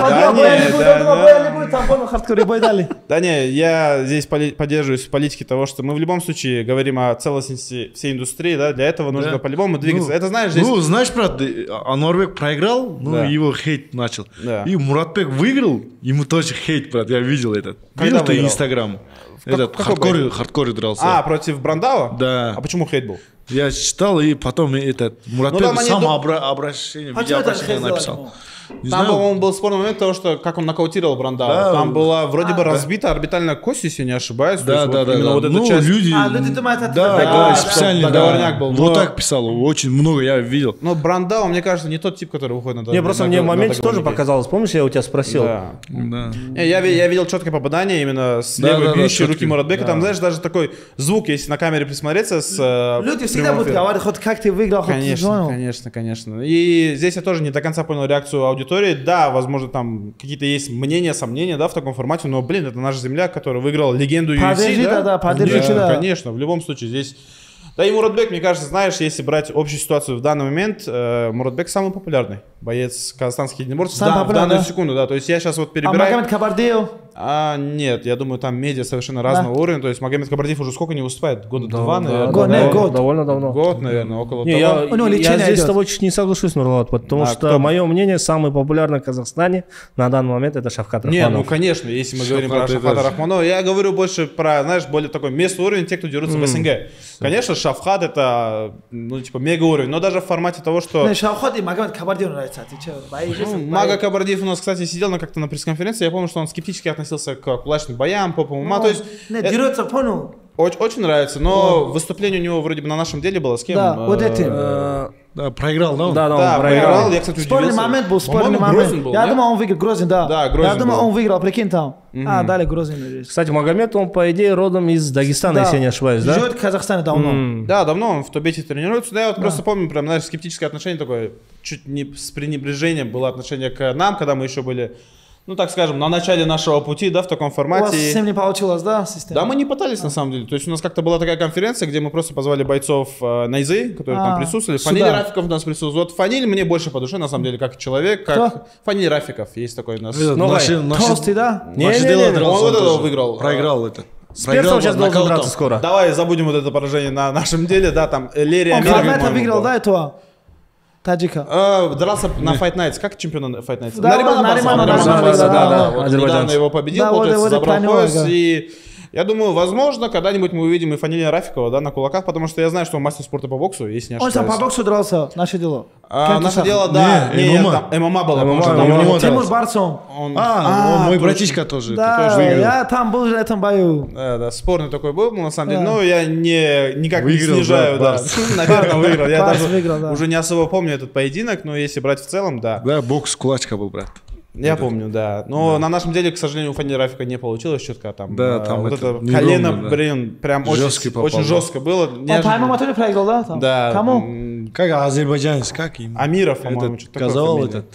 Да не, я здесь поддерживаюсь в политике того, что мы в любом случае говорим о целостности всей индустрии, да, для этого нужно по-любому двигаться. Это знаешь, здесь... знаешь, брат, Ануарбек проиграл, его хейт начал. И Муратбек выиграл, ему тоже хейт, брат, я видел это. Видел ты Инстаграм? Этот хардкоре дрался. Против Брандау? Да. А почему хейт был? Я читал, и потом Муратбек сам обращение написал. Там, по-моему, был спорный момент того, что как он нокаутировал Брандау. Да, там была вроде бы разбита орбитальная кость, если я не ошибаюсь. Да. Именно вот эта часть. Люди думают, это специальный договорняк был. Вот так писал, очень много я видел. Но Брандау, мне кажется, не тот тип, который выходит на договорняк. Просто мне в моменте тоже показалось. Помнишь, я у тебя спросил? Да. Я видел четкое попадание именно с левой бьющей руки Муратбека. Там, знаешь, даже такой звук, если на камере присмотреться. Люди всегда будут говорить, хоть как ты выиграл, хоть ты звонил. Конечно. И здесь я тоже не до конца понял реакцию аудитории. Да, возможно, там какие-то есть мнения, сомнения, да, в таком формате, но, это наш земляк, который выиграл легенду UFC, поддержи, да? Конечно, в любом случае здесь... Да и Муратбек, мне кажется, знаешь, если брать общую ситуацию в данный момент, Муратбек самый популярный боец казахстанских единоборств в данную секунду, да, то есть я сейчас вот перебираю... Магомед Кабардиев? Нет, я думаю, там медиа совершенно разного уровня. То есть Магомед Кабардиев уже сколько не выступает? Года два, наверное. Год. Довольно давно. Год, наверное, около Не, того. я здесь с тобой чуть не соглашусь, Нурлат, потому что мое мнение, самый популярный в Казахстане на данный момент это Шавкат Рахманов. Не, ну конечно, если мы говорим про Шавката Рахманова, я говорю больше про, знаешь, более такой местный уровень, те, кто дерутся в СНГ. Конечно, Шавкат это, ну, типа, мега уровень, но даже в формате того, что... Шавкат и Магомед Кабардиев нравится, ты че? Мага Кабардиев у нас, кстати, сидел как-то на пресс-конференции, я помню, что он скептически относился к кулачным боям, по ММА, то есть... Нет, дерется, понял. Очень нравится, но выступление у него вроде бы на нашем деле было с кем? Да, вот этим. Да, проиграл, да? Да, он проиграл. Я, кстати, спорный удивился. момент был, спорный По-моему, момент. Грозин был, Я нет? думал, он выиграл, Грозин, да. Да, Грозин Я думал, был. он выиграл, прикинь там. Далее Грозин. Кстати, Магомед, он, по идее, родом из Дагестана, если я не ошибаюсь, да? Живет в Казахстане давно. Да, давно он в Тубете тренируется. Да, я вот просто помню, прям, знаешь, скептическое отношение такое, чуть не с пренебрежением было отношение к нам, когда мы еще были, ну, так скажем, на начале нашего пути, да, в таком У вас формате. совсем не получилось, да, система? Да, мы не пытались, на самом деле. То есть у нас как-то была такая конференция, где мы просто позвали бойцов Найзы, которые там присутствовали. Фаниль сюда. Рафиков у нас присутствовал. Вот Фаниль мне больше по душе, на самом деле, как человек, как... Кто? Фаниль Рафиков есть такой у нас. Толстый, да? Не-не-не, он вот этого выиграл. Проиграл это. С перцем сейчас должен нокаутом. драться скоро. Давай забудем вот это поражение на нашем деле, да, там Лерри Он Амиров, когда-то по-моему, выиграл, был. да, этого? Таджика. Дрался на Fight Nights. Как чемпион на Fight Nights? Да, Нариман Нариман Аббасов. Аббасов, Да. да. Вот Азербайджанец. недавно его победил, Да, получается, вот забрал это пояс. правильно, И я думаю, возможно, когда-нибудь мы увидим и Фанилия Рафикова, да, на кулаках, потому что я знаю, что он мастер спорта по боксу, если не Он там ошибаюсь. по боксу дрался, наше дело. Наше дело, да. Не, Не, ММА. там ММА было. ММА, потому что там у у него- него Тимур Барцон. он- Мой точно. братишка тоже Да, выиграл. я там был в этом бою. Да, спорный такой был, на самом деле, Да. но я никак Выиграл, не снижаю, да, да. Барс. Наверное, выиграл. Я Барс даже выиграл, да. уже не особо помню этот поединок, но если брать в целом, да. Да, бокс кулачка был, брат. Я помню, да. Но на нашем деле, к сожалению, у Фанни Рафика не получилось четко. Там, Да, там вот это это неровно, колено, да. блин, прям Жёсткий попал, очень да. жестко было. Он по ММА тоже проиграл, да? там? Да. Кому? Как азербайджанец, как им? Амиров, по-моему, Этот, что-то такое Казал фамилия. этот.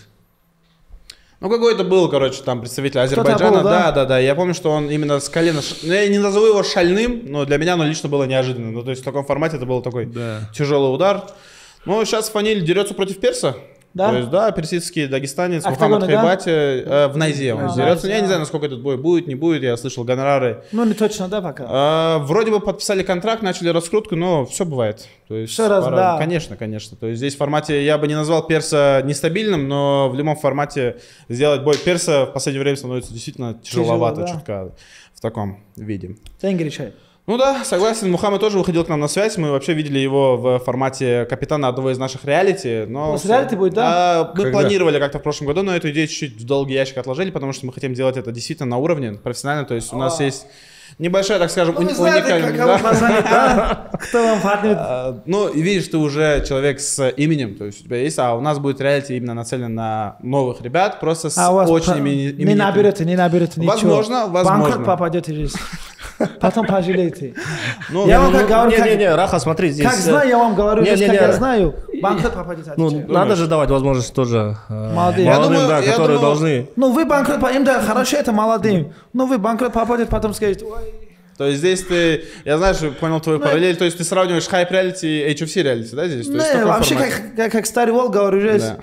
Ну, какой-то был, короче, там представитель Азербайджана. был, да? Да. Я помню, что он именно с колена... Ну, я не назову его шальным, но для меня оно лично было неожиданно. Ну, то есть в таком формате это был такой Да. тяжелый удар. Ну, сейчас Фаниль дерется против перса. Да? То есть, да, персидский дагестанец, Октагоны, Мухаммад да? Хайбати в Найзе он дерется. Я не да. знаю, насколько этот бой будет, не будет. Я слышал гонорары. Ну, не точно, да, пока? Вроде бы подписали контракт, начали раскрутку, но все бывает. То есть, Всё раз, да. Конечно. То есть здесь в формате, я бы не назвал перса нестабильным, но в любом формате сделать бой перса в последнее время становится действительно тяжеловато, Тяжело, да. чутка в таком виде. Деньги решают. Ну да, согласен. Мухаммад тоже выходил к нам на связь. Мы вообще видели его в формате капитана одного из наших реалити. Но У вас реалити будет, да? Мы Когда? планировали как-то в прошлом году, но эту идею чуть-чуть в долгий ящик отложили, потому что мы хотим делать это действительно на уровне профессионально. То есть у нас есть небольшая, так скажем, Ну, вы знаете, уникальная... кого позвонить, да? Кто вам партнер? Ну, и видишь, ты уже человек с именем, то есть у тебя есть, а у нас будет реалити именно нацелен на новых ребят, просто с А у вас очень не наберете ничего. Возможно. Банкрот попадете здесь. Потом пожалеете. Ну, Я вам как говорю, как- Не, Раха, смотри, здесь... как знаю, я вам говорю, Не, здесь не, как не. я знаю, банкрот попадете. Ну, отвечаю. надо же давать возможность тоже Молодым. Я молодым, думаю, да, я которые думаю, должны... Ну, вы банкрот, им да, хорошо, это молодым. Ну, вы банкрот попадете, потом скажете, ой, То есть здесь ты, я знаю, что понял твою параллель, то есть ты сравниваешь хайп реалити и HFC реалити, да, здесь? То есть в не, таком вообще, формате. как старый волк говорю, здесь. Да.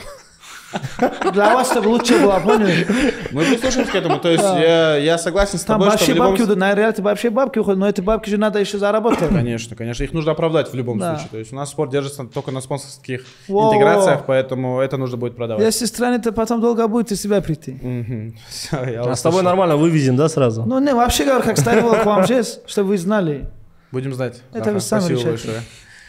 Для вас чтобы лучше было, поняли? Мы прислушаемся к этому, то есть я согласен с Там тобой, что в большие любом бабки, на реалити большие бабки уходят, но эти бабки же надо еще заработать. Конечно, их нужно оправдать в любом Да. случае. То есть у нас спорт держится только на спонсорских Во-во. интеграциях, поэтому это нужно будет продавать. Если стране, то потом долго будет из себя прийти. Мгм. Всё, я А с тобой услышал. нормально вывезем, да, сразу? Ну, не, вообще говорю, как старый волк вам здесь, чтобы вы знали. Будем знать. Это Ага, вы сами спасибо решайте. большое.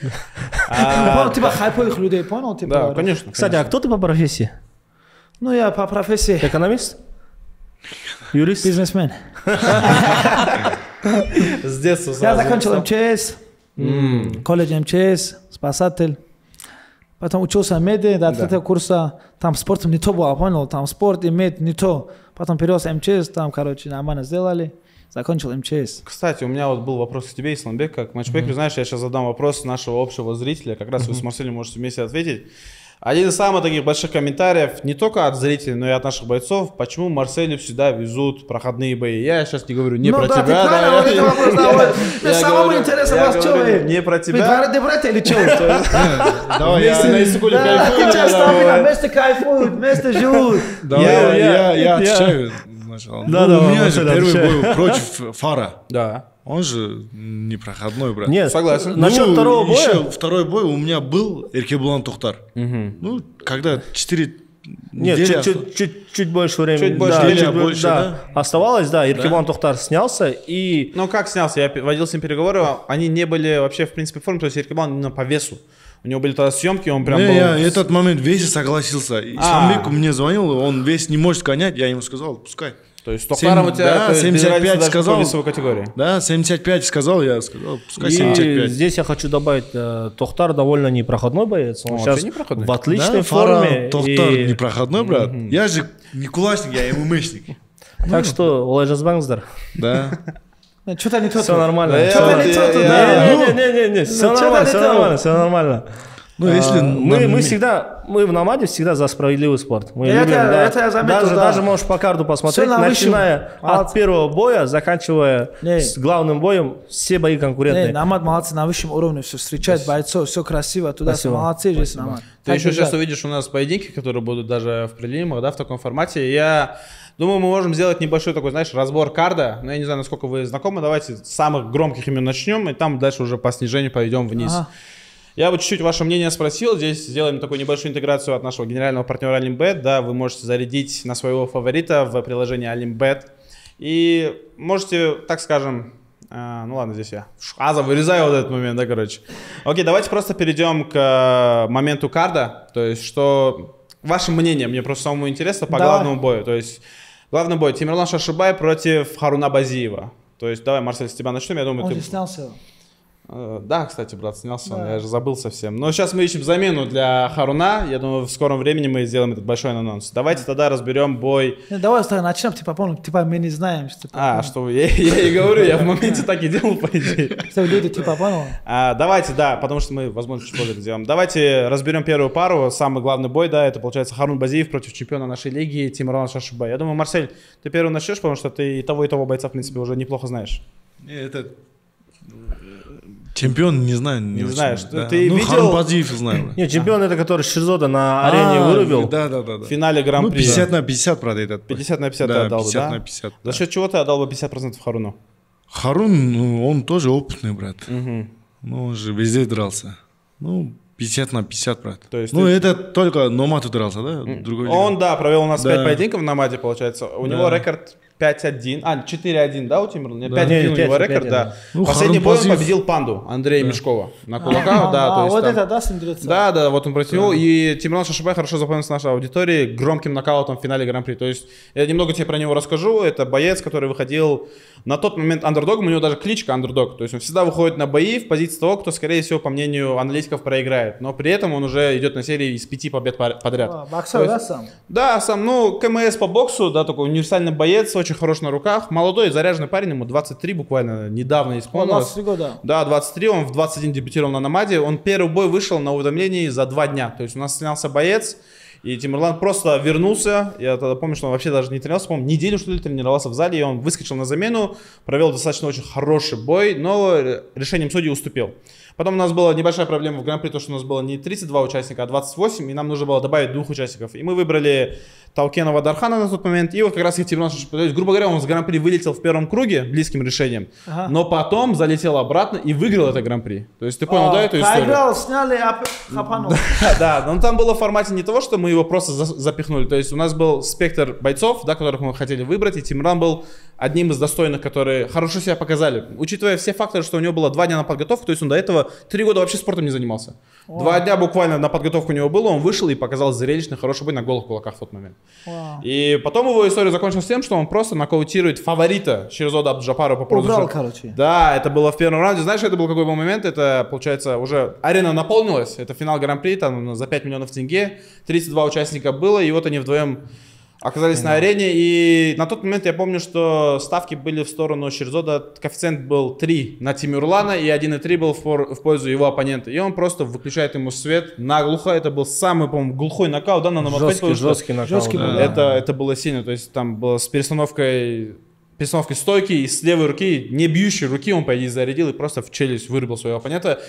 Понял, типа хайповых людей, понял? Типа, Да, конечно. Кстати, а кто ты по профессии? Ну, я по профессии Экономист? Юрист? бизнесмен. С детства Я сразу закончил написал. МЧС, колледж МЧС, спасатель. Потом учился в меди, до третьего курса. Там спортом не то было, понял? Там спорт и мед не то. Потом перевелся в МЧС, там, короче, нормально сделали. Закончил МЧС. Кстати, у меня вот был вопрос к тебе, Исламбек, как матчмейкер. Знаешь, я сейчас задам вопрос нашего общего зрителя. Как раз вы с Марселем можете вместе ответить. Один из самых таких больших комментариев, не только от зрителей, но и от наших бойцов, почему Марселю всегда везут проходные бои. Я сейчас не говорю не Ну про да, тебя. ты правильно, вот это вопрос, да, вот. Мне самому говорю- интересно, я вас что говорю вы? не про Вы тебя. двоюродные братья или что? Давай, я на Исукуле Да, кайфую. ты часто вместе кайфуют, вместе живут. Да, я отвечаю начала. Да, Ну, да, у меня же Марсель, первый отвечай. бой против Фара. Да. Он же непроходной, брат. Нет, Согласен. Насчет Ну, второго боя. еще второй бой у меня был Эркебулан Тухтар. Ну, когда 4 Нет, недели... чуть больше времени. Чуть больше да, времени, чуть больше, да? Оставалось, да, Эркебулан Тухтар снялся, и Ну, как снялся? Я водил с ним переговоры, они не были вообще, в принципе, в форме, то есть Эркебулан именно по весу. У него были тогда съемки, он прям был... Я этот момент весе согласился. И Исламбек мне звонил, он вес не может гонять, я ему сказал, пускай. То есть с Тухтаром у тебя... Да, то есть без 75 разницы даже сказал. какой весовой категории. Да, 75 сказал, я сказал, пускай и 75. здесь я хочу добавить, Тухтар довольно непроходной боец. Он Он сейчас вообще непроходной. в отличной Да, форме. Тухтар и- непроходной, брат. Я же не кулачник, я ММАшник. Так что, Олай Жазбаңыздар. Да. Что-то не то. Все нормально. Да, всё я нормально. вот- я- Не, все чё-то нормально, не все то. нормально, все нормально. Ну, если Мы в Намаде всегда за справедливый спорт. Мы Это любим, я- да. это я заметил, да. Даже можешь по карду посмотреть, Всё на высшем. начиная от первого боя, заканчивая Не. с главным боем, все бои конкурентные. Намад молодцы, на высшем уровне все встречать бойцов, все красиво, туда Спасибо. молодцы здесь, Намад. Ты еще сейчас увидишь у нас поединки, которые будут даже в прелимах, да, в таком формате. Я думаю, мы можем сделать небольшой такой, знаешь, разбор карда. Но я не знаю, насколько вы знакомы. Давайте с самых громких имен начнем, и там дальше уже по снижению пойдем вниз. Ага. Я бы чуть-чуть ваше мнение спросил. Здесь сделаем такую небольшую интеграцию от нашего генерального партнера Alimбет. Да, вы можете зарядить на своего фаворита в приложении Alimбet. И можете, так скажем, ну ладно, здесь я вырезаю вот этот момент, да, короче. Окей, давайте просто перейдем к моменту карда. То есть, что ваше мнение, мне просто самому интересно по Давай. главному бою. То есть, главный бой Тимирлан Шашибай против Харуна Базиева. То есть, давай, Марсель, с тебя начнем. Я думаю, Он ты... же снялся. Да, кстати, брат, снялся, Да. я же забыл совсем. Но сейчас мы ищем замену для Харуна. Я думаю, в скором времени мы сделаем этот большой анонс. Давайте тогда разберем бой. Давай начнем, типа, помню, типа, мы не знаем, что Что я и говорю, я в моменте так и делал, по идее. Что люди, типа, понял? Давайте, да, потому что мы, возможно, чуть позже это сделаем. Давайте разберем первую пару. Самый главный бой, да, это получается Харун Базиев против чемпиона нашей лиги Тимирлан Шашибай. Я думаю, Марсель, ты первый начнешь, потому что ты и того бойца, в принципе, уже неплохо знаешь. Это чемпион, не знаю. Не очень, знаешь. да. Ты ну, видел- Харун Базиев знаю. Нет, чемпион это который Ширзода на арене вырубил. Да. В финале Ну, Гран-при. 50 на 50, правда, этот. 50 на 50 ты Да, отдал, 50 да? на 50. За счет чего ты отдал бы 50% Харуну? Харун, ну, он тоже опытный, брат. Ну, он же везде дрался. Ну, 50 на 50, брат. То есть ну, ты- это только Номату дрался, да? Другой Он, да, провел у нас Да. 5 поединков в Намаде, получается. У него рекорд 5-1. 4-1, да, у Тимура? Нет, 5-1 у него 5-1, рекорд, да. Ну, Последний Харун бой он Базиев- победил Панду Андрея Мешкова на кулаках, да, то есть вот там- это, да, смотрится? Да, вот он против него. И Тимирлан Шашибай хорошо запомнился нашей аудитории громким нокаутом в финале Гран-при. То есть я немного тебе про него расскажу. Это боец, который выходил на тот момент андердогом. У него даже кличка андердог. То есть он всегда выходит на бои в позиции того, кто, скорее всего, по мнению аналитиков, проиграет. Но при этом он уже идет на серии из 5 побед подряд. Боксер, да, сам? Да, сам, ну, КМС по боксу, да, такой универсальный боец, очень хорош на руках. Молодой, заряженный парень, ему 23 буквально недавно исполнилось. 23 года. Да, 23, он в 21 дебютировал на Намаде. Он первый бой вышел на уведомлении за 2 дня. То есть у нас снялся боец, и Тимирлан просто вернулся. Я тогда помню, что он вообще даже не тренировался, по-моему, неделю, что ли, тренировался в зале, и он выскочил на замену, провел достаточно очень хороший бой, но решением судей уступил. Потом у нас была небольшая проблема в Гран-при, то, что у нас было не 32 участника, а 28, и нам нужно было добавить 2 участников. И мы выбрали Таукенова Дархана на тот момент, и вот как раз и Тимирлан Шашибай. То есть, грубо говоря, он с Гран-при вылетел в первом круге близким решением, Ага. но потом залетел обратно и выиграл это Гран-при. То есть ты понял, да, эту историю? Проиграл, сняли, хапанул. Да, но там было в формате не того, что мы его просто запихнули. То есть у нас был спектр бойцов, да, которых мы хотели выбрать, и Тимиран был одним из достойных, которые хорошо себя показали. Учитывая все факторы, что у него было 2 дня на подготовку, то есть он до этого 3 года вообще спортом не занимался. 2 дня буквально на подготовку у него было, он вышел и показал зрелищный, хороший бой на голых кулаках в тот момент. Вау. И потом его история закончилась тем, что он просто нокаутирует фаворита Ширзода Абджапара по прозвищу. Убрал, короче. Да, это было в первом раунде. Знаешь, это был какой был момент? Это, получается, уже арена наполнилась. Это финал Гран-при, там за 5 миллионов тенге. 32 участника было, и вот они вдвоем оказались на арене. И на тот момент я помню, что ставки были в сторону Ширзода. Коэффициент был 3 на Тимирлана, и 1,3 был в пользу его оппонента. И он просто выключает ему свет наглухо. Это был самый, по-моему, глухой нокаут. Да, на Жесткий нокаут. Жесткий был, да. да. это было сильно. То есть там было с перестановкой стойки, и с левой руки, не бьющей руки, он, по идее, зарядил и просто в челюсть вырубил своего оппонента.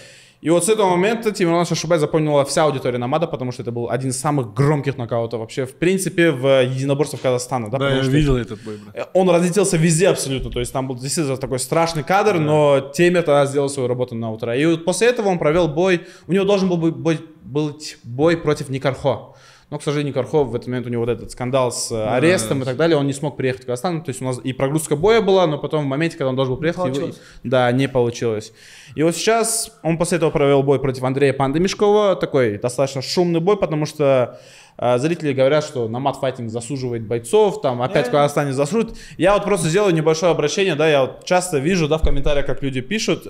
И вот с этого момента Тимурлан Шашубай запомнила вся аудитория Намада, потому что это был один из самых громких нокаутов вообще, в принципе, в единоборстве Казахстана. Да, я видел этот бой, брат. Он разлетелся везде абсолютно, то есть там был действительно такой страшный кадр, но Темир тогда сделал свою работу на утро. И вот после этого он провел бой, у него должен был быть бой против Никархо. Но, к сожалению, Никархо в этот момент у него вот этот скандал с арестом и так далее, он не смог приехать в Казахстан. То есть у нас и прогрузка боя была, но потом в моменте, когда он должен был приехать, не получилось. И вот сейчас он после этого провел бой против Андрея Панды Мешкова, такой достаточно шумный бой, потому что зрители говорят, что Намад Файтинг засуживает бойцов, там опять в Казахстане засуживают. Я вот просто сделаю небольшое обращение, да, я вот часто вижу, да, в комментариях, как люди пишут.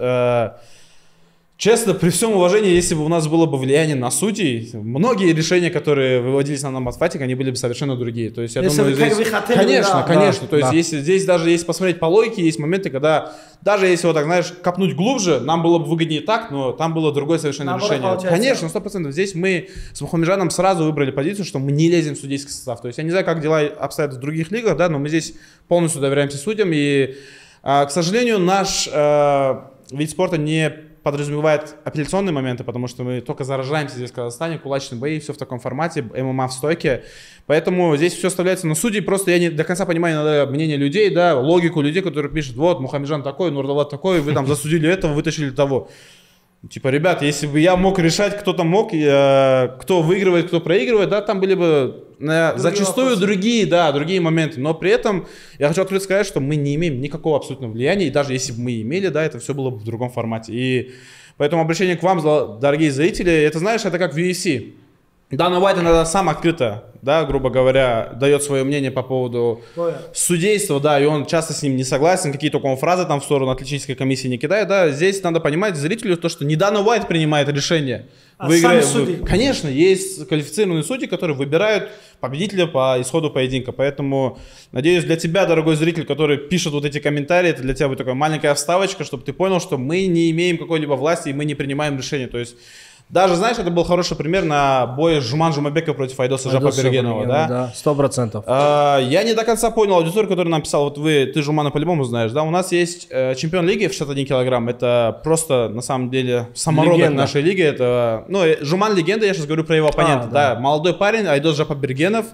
Честно, при всем уважении, если бы у нас было бы влияние на судей, многие решения, которые выводились на Намад Файтинг, они были бы совершенно другие. То есть, я думаю, здесь... Конечно. То есть, если здесь даже если посмотреть по логике, есть моменты, когда даже если вот так, знаешь, копнуть глубже, нам было бы выгоднее так, но там было другое совершенно решение. Конечно, 100%. Здесь мы с Мухамеджаном сразу выбрали позицию, что мы не лезем в судейский состав. То есть, я не знаю, как дела обстоят в других лигах, да, но мы здесь полностью доверяемся судьям. И, к сожалению, наш вид спорта не подразумевает апелляционные моменты, потому что мы только заражаемся здесь в Казахстане, кулачные бои, все в таком формате, ММА в стойке. Поэтому здесь все оставляется на судей. Просто я не до конца понимаю иногда мнение людей, да, логику людей, которые пишут, вот, Мухамеджан такой, Нурдалат такой, вы там засудили этого, вытащили того. Типа, ребят, если бы я мог решать, кто там мог, кто выигрывает, кто проигрывает, да, там были бы зачастую другие моменты. Но при этом я хочу открыто сказать, что мы не имеем никакого абсолютного влияния. И даже если бы мы имели, да, это все было бы в другом формате. И поэтому обращение к вам, дорогие зрители, это, знаешь, это как в UFC. Дана Уайт иногда сам открыто, да, грубо говоря, дает свое мнение по поводу судейства, да, и он часто с ним не согласен, какие только он фразы там в сторону атлетической комиссии не кидает, да, здесь надо понимать зрителю то, что не Дана Уайт принимает решение. Конечно, есть квалифицированные судьи, которые выбирают победителя по исходу поединка, поэтому, надеюсь, для тебя, дорогой зритель, который пишет вот эти комментарии, это для тебя будет такая маленькая вставочка, чтобы ты понял, что мы не имеем какой-либо власти и мы не принимаем решения, то есть... Даже, знаешь, это был хороший пример на бое Жуман Жумабекова против Айдоса Жапабергенова, да? 100%. Я не до конца понял аудиторию, которая нам писала, вот ты Жумана по-любому знаешь, да? У нас есть чемпион лиги в 61 килограмм, это просто, на самом деле, самородок нашей лиги. Это, ну, Жуман легенда, я сейчас говорю про его оппонента, да. Молодой парень, Айдос Жапабергенов.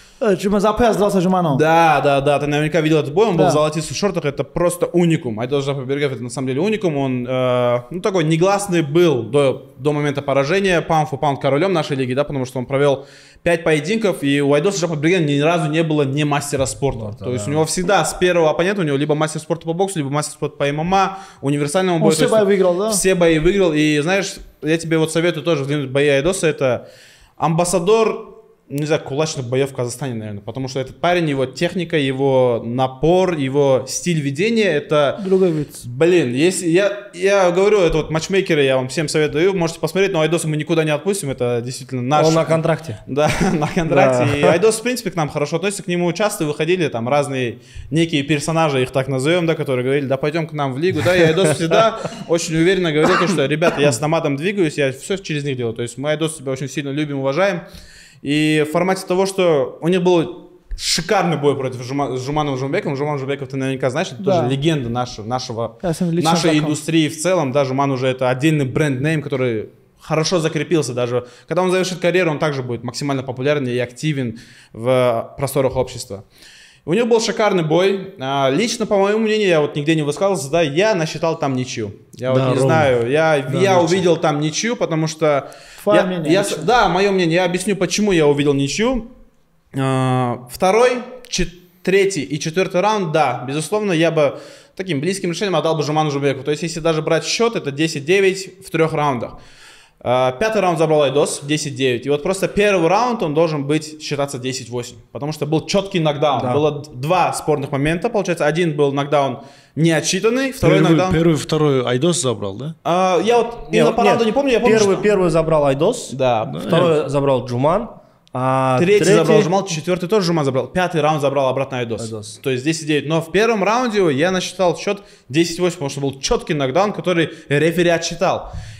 Да, ты наверняка видел этот бой, он был в золотистых шортах, это просто уникум. Айдос Жапабергенов это на самом деле уникум, он такой негласный был до момента поражения, паунд-фо-паунд королем нашей лиги, да, потому что он провел 5 поединков, и у Айдоса Жапабергенова ни разу не было не мастера спорта. То есть у него всегда с первого оппонента, у него либо мастер спорта по боксу, либо мастер спорта по ММА, универсальному бою. Он все бои выиграл, да? Все бои выиграл, и знаешь, я тебе вот советую тоже взглянуть бои Айдоса, это амбассадор, не знаю, кулачных боев в Казахстане, наверное, потому что этот парень, его техника, его напор, его стиль ведения, это... Другой вид. Блин, если я говорю, это вот матчмейкеры, я вам всем советую, можете посмотреть, но Айдоса мы никуда не отпустим, это действительно наш... Он на контракте. Да, на контракте, да. И Айдос, в принципе, к нам хорошо относится, к нему часто выходили там разные некие персонажи, их так назовем, да, которые говорили, да, пойдем к нам в лигу, да, и Айдос всегда очень уверенно говорил, что, ребята, я с Намадом двигаюсь, я все через них делаю, то есть мы Айдоса себя очень сильно любим, уважаем. И в формате того, что у них был шикарный бой против Жуманом Жумбековым. Жуман Жумбеков, ты наверняка знаешь, это тоже легенда нашей индустрии в целом. Да, Жуман уже это отдельный бренд-нейм, который хорошо закрепился даже. Когда он завершит карьеру, он также будет максимально популярен и активен в просторах общества. У него был шикарный бой. Лично, по моему мнению, я вот нигде не высказался, да, я насчитал там ничью. Я вот не знаю, я увидел там ничью, потому что... Да, мое мнение, я объясню, почему я увидел ничью. Второй, третий и четвертый раунд, да, безусловно, я бы таким близким решением отдал бы Жуману Жумбекову. То есть, если даже брать счет, это 10-9 в 3 раундах. Пятый раунд забрал Айдос, 10-9. И вот просто первый раунд он должен быть считаться 10-8. Потому что был четкий нокдаун. Да. Было 2 спорных момента, получается. Один был нокдаун не отчитанный, второй нокдаун... Первый, второй Айдос забрал, да? Я вот именно по раунду не помню. Я помню, первый забрал Айдос, второй забрал Джуман. Третий забрал Жуман, четвертый тоже Жуман забрал. 5-й раунд забрал обратно Айдос. То есть 10-9. Но в первом раунде я насчитал счет 10-8, потому что был четкий нокдаун, который рефери отсчитал.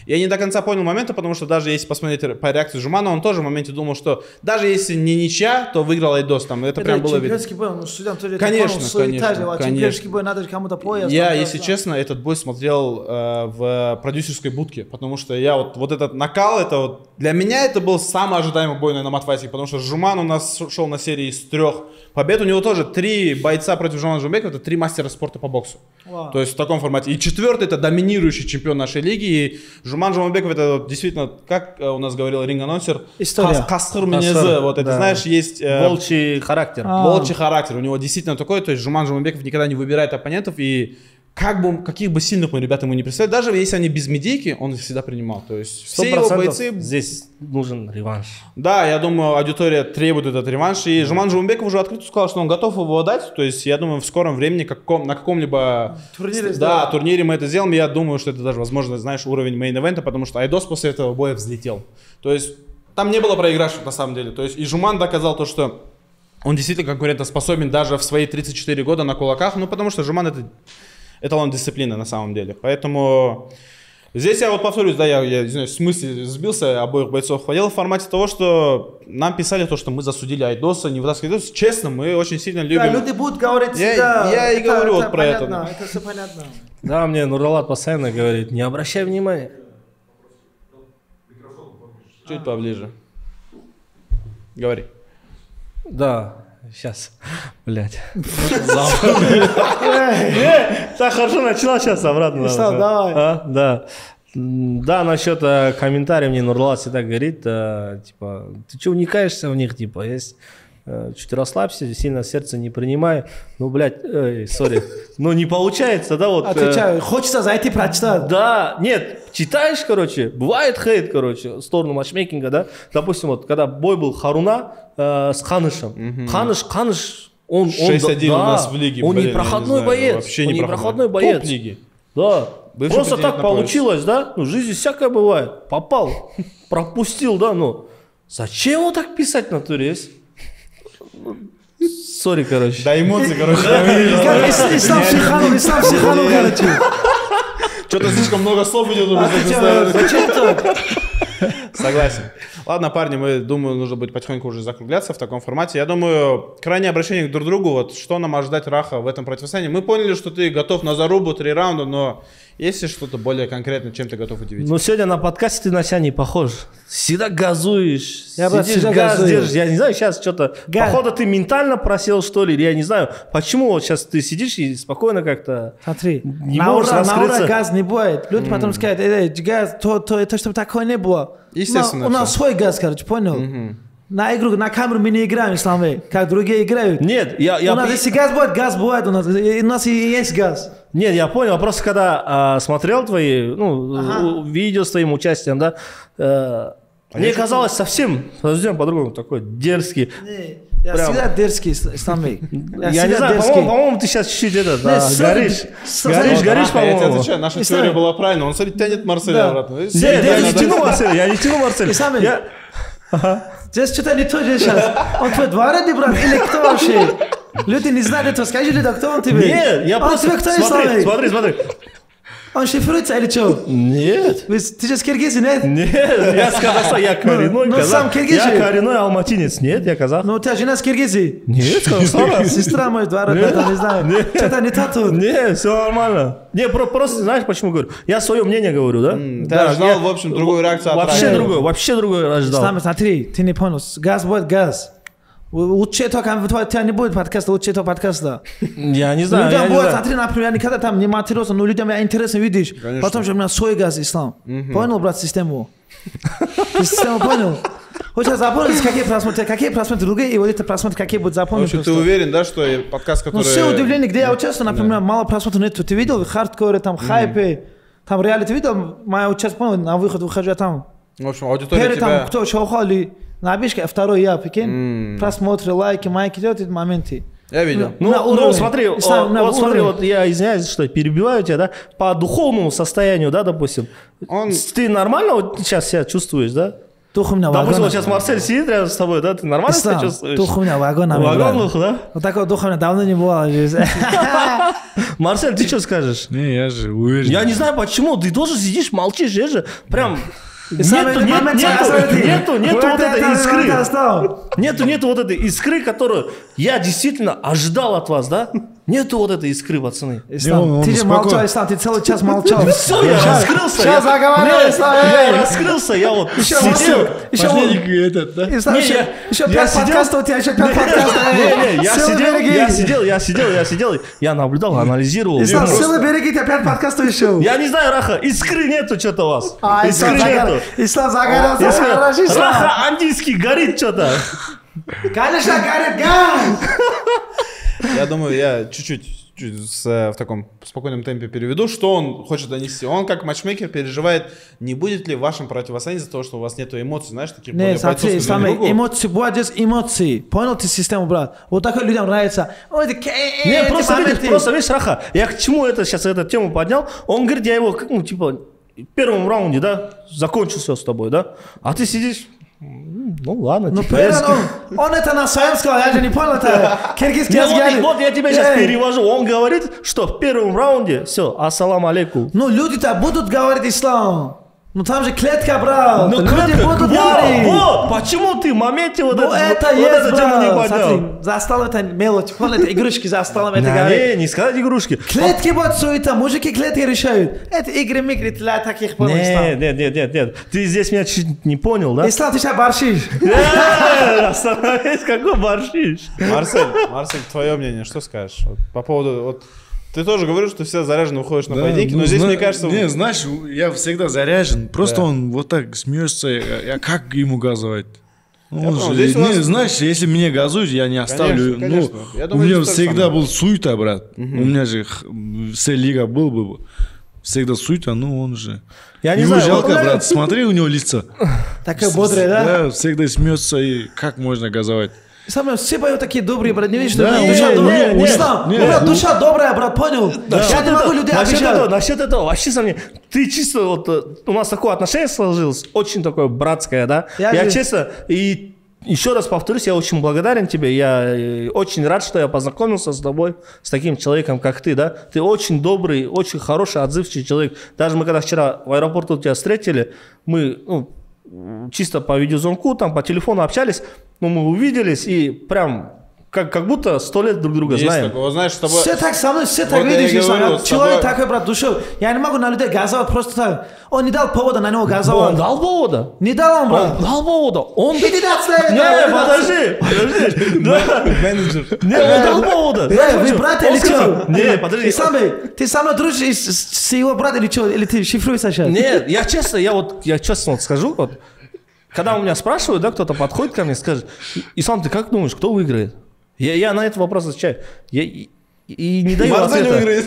Я не до конца понял момента, потому что даже если посмотреть по реакции Жумана, он тоже в моменте думал, что даже если не ничья, то выиграл Айдос. Там, это прям было видно. Чемпионский бой, ну, судьям тоже Конечно, это понял, конечно. чемпионский бой надо кому-то пояс. Я, если честно, этот бой смотрел в продюсерской будке, потому что я вот этот накал, это вот, для меня это был самый ожидаемый бой на матфайте, потому что Жуман у нас шел на серии из 3 побед, у него тоже 3 бойца против Жумана Жумбекова, это 3 мастера спорта по боксу. Вау. То есть в таком формате. И 4-й это доминирующий чемпион нашей лиги, и Жуман Жумбеков это вот действительно, как у нас говорил ринг-анонсер, Кастыр Минезе, вот это, да. знаешь, есть... Волчий характер. Волчий характер, у него действительно такой, то есть Жуман Жумбеков никогда не выбирает оппонентов, и каких бы сильных мы ребят ему не представили, даже если они без медийки, он их всегда принимал. То есть все его 100% бойцы... здесь нужен реванш. Да, я думаю, аудитория требует этот реванш, и Жуман Жумбеков уже открыто сказал, что он готов его отдать, то есть я думаю, в скором времени на каком-либо турнире мы это сделаем, и я думаю, что это даже, возможно, знаешь, уровень мейн-эвента, потому что Айдос после этого боя взлетел. То есть там не было проигравших на самом деле, то есть и Жуман доказал то, что он действительно конкурентоспособен даже в свои 34 года на кулаках, ну потому что Жуман это эталон дисциплины на самом деле. Поэтому здесь я вот повторюсь, да, я не знаю, в смысле сбился, обоих бойцов хвалил в формате того, что нам писали то, что мы засудили Айдоса, не вытаскивали Айдоса. Честно, мы очень сильно любим. Да, люди будут говорить я и говорю вот про это. Это все понятно. Да, мне Нуралат постоянно говорит, не обращай внимания. Чуть поближе. Говори. Да, сейчас, блядь. Так хорошо начала, сейчас обратно. Давай. Да. Да, насчет комментариев мне Нурлат всегда говорит, типа, ты что уникаешься в них, типа, есть... Чуть расслабься, сильно сердце не принимай. Ну, блядь, сори. Ну, не получается, да, вот. Отвечаю, хочется зайти прочитать. Да, нет, читаешь, короче, бывает хейт, короче, в сторону матчмейкинга, да. Допустим, вот, когда бой был Харуна с Ханышем. Ханыш, он 6-1 да, у нас в лиге. Он непроходной боец. Вообще он непроходной боец. Топ-лиги. Да. Бывший Просто претендент так на пояс. получилось, да? Ну, в жизни всякое бывает. Попал, пропустил, да, ну. Зачем его так писать на туре, есть? Сори, короче. Да, эмоции, короче. Ислам Психанов, короче. Что-то слишком много слов идет уже. Зачем это? Согласен. Ладно, парни, мы, думаю, нужно будет потихоньку уже закругляться в таком формате. Я думаю, крайнее обращение друг к другу, вот что нам ожидать, Раха, в этом противостоянии. Мы поняли, что ты готов на зарубу 3 раунда, но есть ли что-то более конкретное, чем ты готов удивить? Ну, сегодня на подкасте ты на себя не похож. Всегда газуешь, Я сидишь, всегда газ газую. держишь. Я не знаю, сейчас что-то... Походу, ты ментально просел, что ли, или я не знаю. Почему вот сейчас ты сидишь и спокойно как-то... Смотри, Не на можешь ура раскрыться. газ не будет. Люди потом скажут, газ, то, чтобы такое не было. Естественно, У нас всё. свой газ, короче, понял? На игру, на камеру мы не играем, Исламбек, как другие играют. Нет, У нас если газ будет, у нас и есть газ. Нет, я понял. Просто когда смотрел твои видео с твоим участием, да, мне казалось совсем по-другому, такой дерзкий. Не, я Прям. всегда дерзкий, Исламбек. Я не знаю, по-моему, ты сейчас чуть-чуть горишь, Вот, горишь, Раха, я тебе по-моему. отвечаю, наша Ислам. теория была правильная. Он, смотри, тянет Марселя Да. обратно. Нет, я не тяну Марсель, я не тяну Марсель. Исламбек. Я- Здесь что-то не то же сейчас. Он твой двоюродный брат или кто вообще? Люди не знают этого, скажи, Лида, кто он тебе? Нет, я Он просто... тебе кто, Смотри, Исламбек? смотри. Он шифруется или что? Нет. Ты же с Киргизии, нет? Нет, я с Казахстана, я коренной ну, казах. сам киргиз Я же. коренной алматинец. Нет, я казах. Ну, у тебя жена с Киргизии. Нет, с Казахстана. Сестра моя двоюродная, там, не знаю. Нет. Что-то не то тут. Не, все нормально. Не, просто знаешь, почему говорю? Я свое мнение говорю, да? Ты ожидал, в общем, другую реакцию от Раха. Вообще другое ожидал. Ислам, смотри, ты не понял. Газ будет газ. Лучше этого, у тебя не будет подкаста, лучше этого подкаста. Я не знаю, я Людям не будет, знаю. смотри, например, я никогда там не матерился, но людям я интересно видишь. Конечно. Потом же у меня свой газ, Ислам. Понял, брат, систему? Ты систему понял? Хочешь запомнить, какие просмотры другие, и вот это просмотры, какие будут В запомнить. общем, ты уверен, да, что подкаст, Ну, который... все удивление, где я участвую, например, мало просмотров нету. Ты видел хардкоры, там, хайпы, там реалити видел? Моя участь, понял, на выход выхожу я там. В общем, аудитория Перед тебя... там, кто шоухали, на обижке, второй я, прикинь. Просмотры, лайки, майки, делают эти моменты. Я видел. На Ну, уровне. смотри, Ислам, на вот смотри, уровне. вот я извиняюсь, что перебиваю тебя, да, по духовному состоянию, да, допустим, Он- ты нормально вот сейчас себя чувствуешь, да? Дух у меня Допустим, вагон. вот сейчас Марсель сидит рядом с тобой, да? Ты нормально себя Ислам, чувствуешь? дух у меня вагон. Вагон дух, да? Вот такого духа у меня давно не было. Марсель, ты что скажешь? Не, я же уверен. Я не знаю почему, ты тоже сидишь, молчишь, я же прям... Нету вот этой искры. Нету вот этой искры, которую я действительно ожидал от вас, да? Нету вот этой искры, пацаны. Ислам, ты же молчал, Ислам, ты целый час молчал. Все, я раскрылся. Сейчас заговаривай, Ислам. Я раскрылся, я вот сидел. Последний этот, да? Ислам, еще 5 подкастов у тебя, еще 5 подкастов. Я сидел, я наблюдал, анализировал. Ислам, силы береги, тебя 5 подкастов еще. Я не знаю, Раха, искры нету что-то у вас. Искры Ислам, нету. Ислам, загорелся, хорошо, Ислам. Раха андийский горит что-то. Конечно, горит, газ. Я думаю, я чуть-чуть в таком спокойном темпе переведу, что он хочет донести. Он как матчмейкер переживает, не будет ли в вашем противостоянии из-за того, что у вас нет эмоций, знаешь, таких более Не, смотри, бойцовских друг к другу. эмоции, бывают здесь эмоции. Понял ты систему, брат? Вот такой людям нравится. Ой, Не, просто видишь, Раха, я к чему сейчас эту тему поднял? Он говорит, я его, в первом раунде, да, закончил все с тобой, да? А ты сидишь... Ну ладно, Ну, он это на своем сказал, я же не понял, это киргизский язык. Вот я тебе сейчас перевожу. Он говорит, что в первом раунде все, ассалам алейкум. Ну, люди-то будут говорить ислам. Ну, там же клетка, брат. Ну, люди будут говорить. Вот, почему ты в моменте вот Ну, это вот есть, эту тему не брат. поднял? Смотри, за столом это мелочь. Понял, это игрушки за столом, это говорит. Не сказать игрушки. Клетки будут суета, мужики клетки решают. Это игры-мигры для таких, понял, ислам. Нет. Ты здесь меня чуть не понял, да? Ислам, ты сейчас борщишь. Остановись, какой борщишь. Марсель, твое мнение, что скажешь? Вот по поводу... Ты тоже говоришь, что все заряженно выходишь на поединки, но здесь, мне кажется... Не, знаешь, я всегда заряжен. Просто он вот так смеется, я как ему газовать? Знаешь, если мне газуют, я не оставлю. Конечно. У меня всегда был суета, брат. У меня же вся лига был бы. Всегда суета, он же... Я не Его знаю, жалко, брат, смотри у него лицо. Такой бодрый, да? Да, всегда смеется, и как можно газовать? Самые все поют такие добрые, брат, не видишь, что Да, душа добрая. нет, Ислам, нет. брат, душа добрая, брат, понял? Я не могу людей обижать. Насчет этого, вообще сомнений. Ты чисто у нас такое отношение сложилось, очень такое братское, да? Я честно, и еще раз повторюсь, я очень благодарен тебе, я очень рад, что я познакомился с тобой, с таким человеком, как ты, да? Ты очень добрый, очень хороший, отзывчивый человек. Даже мы когда вчера в аэропорту тебя встретили, мы, чисто по видеозвонку, там по телефону общались, но мы увиделись и прям как будто 100 лет друг друга знаем. Такого, знаешь, с тобой... Все так со мной, все так Вот я и видишь, говорю, Ислам. Человек такой, брат, душой. Я не могу на людей газовать просто так. Он не дал повода на него газовать. Он дал повода? Не дал он, брат. Он дал повода. Он... Иди отсюда. Не, подожди. Менеджер. Не, он дал повода. Вы братья или что? Не, подожди. Ислам, ты со мной дружишь с его братом или что? Или ты шифруешься сейчас? Нет, я честно скажу, вот, когда у меня спрашивают, да, кто-то подходит ко мне и скажет, Ислам, ты как думаешь, кто выиграет? Я на этот вопрос отвечаю. И не даю Марсель ответа. выиграет.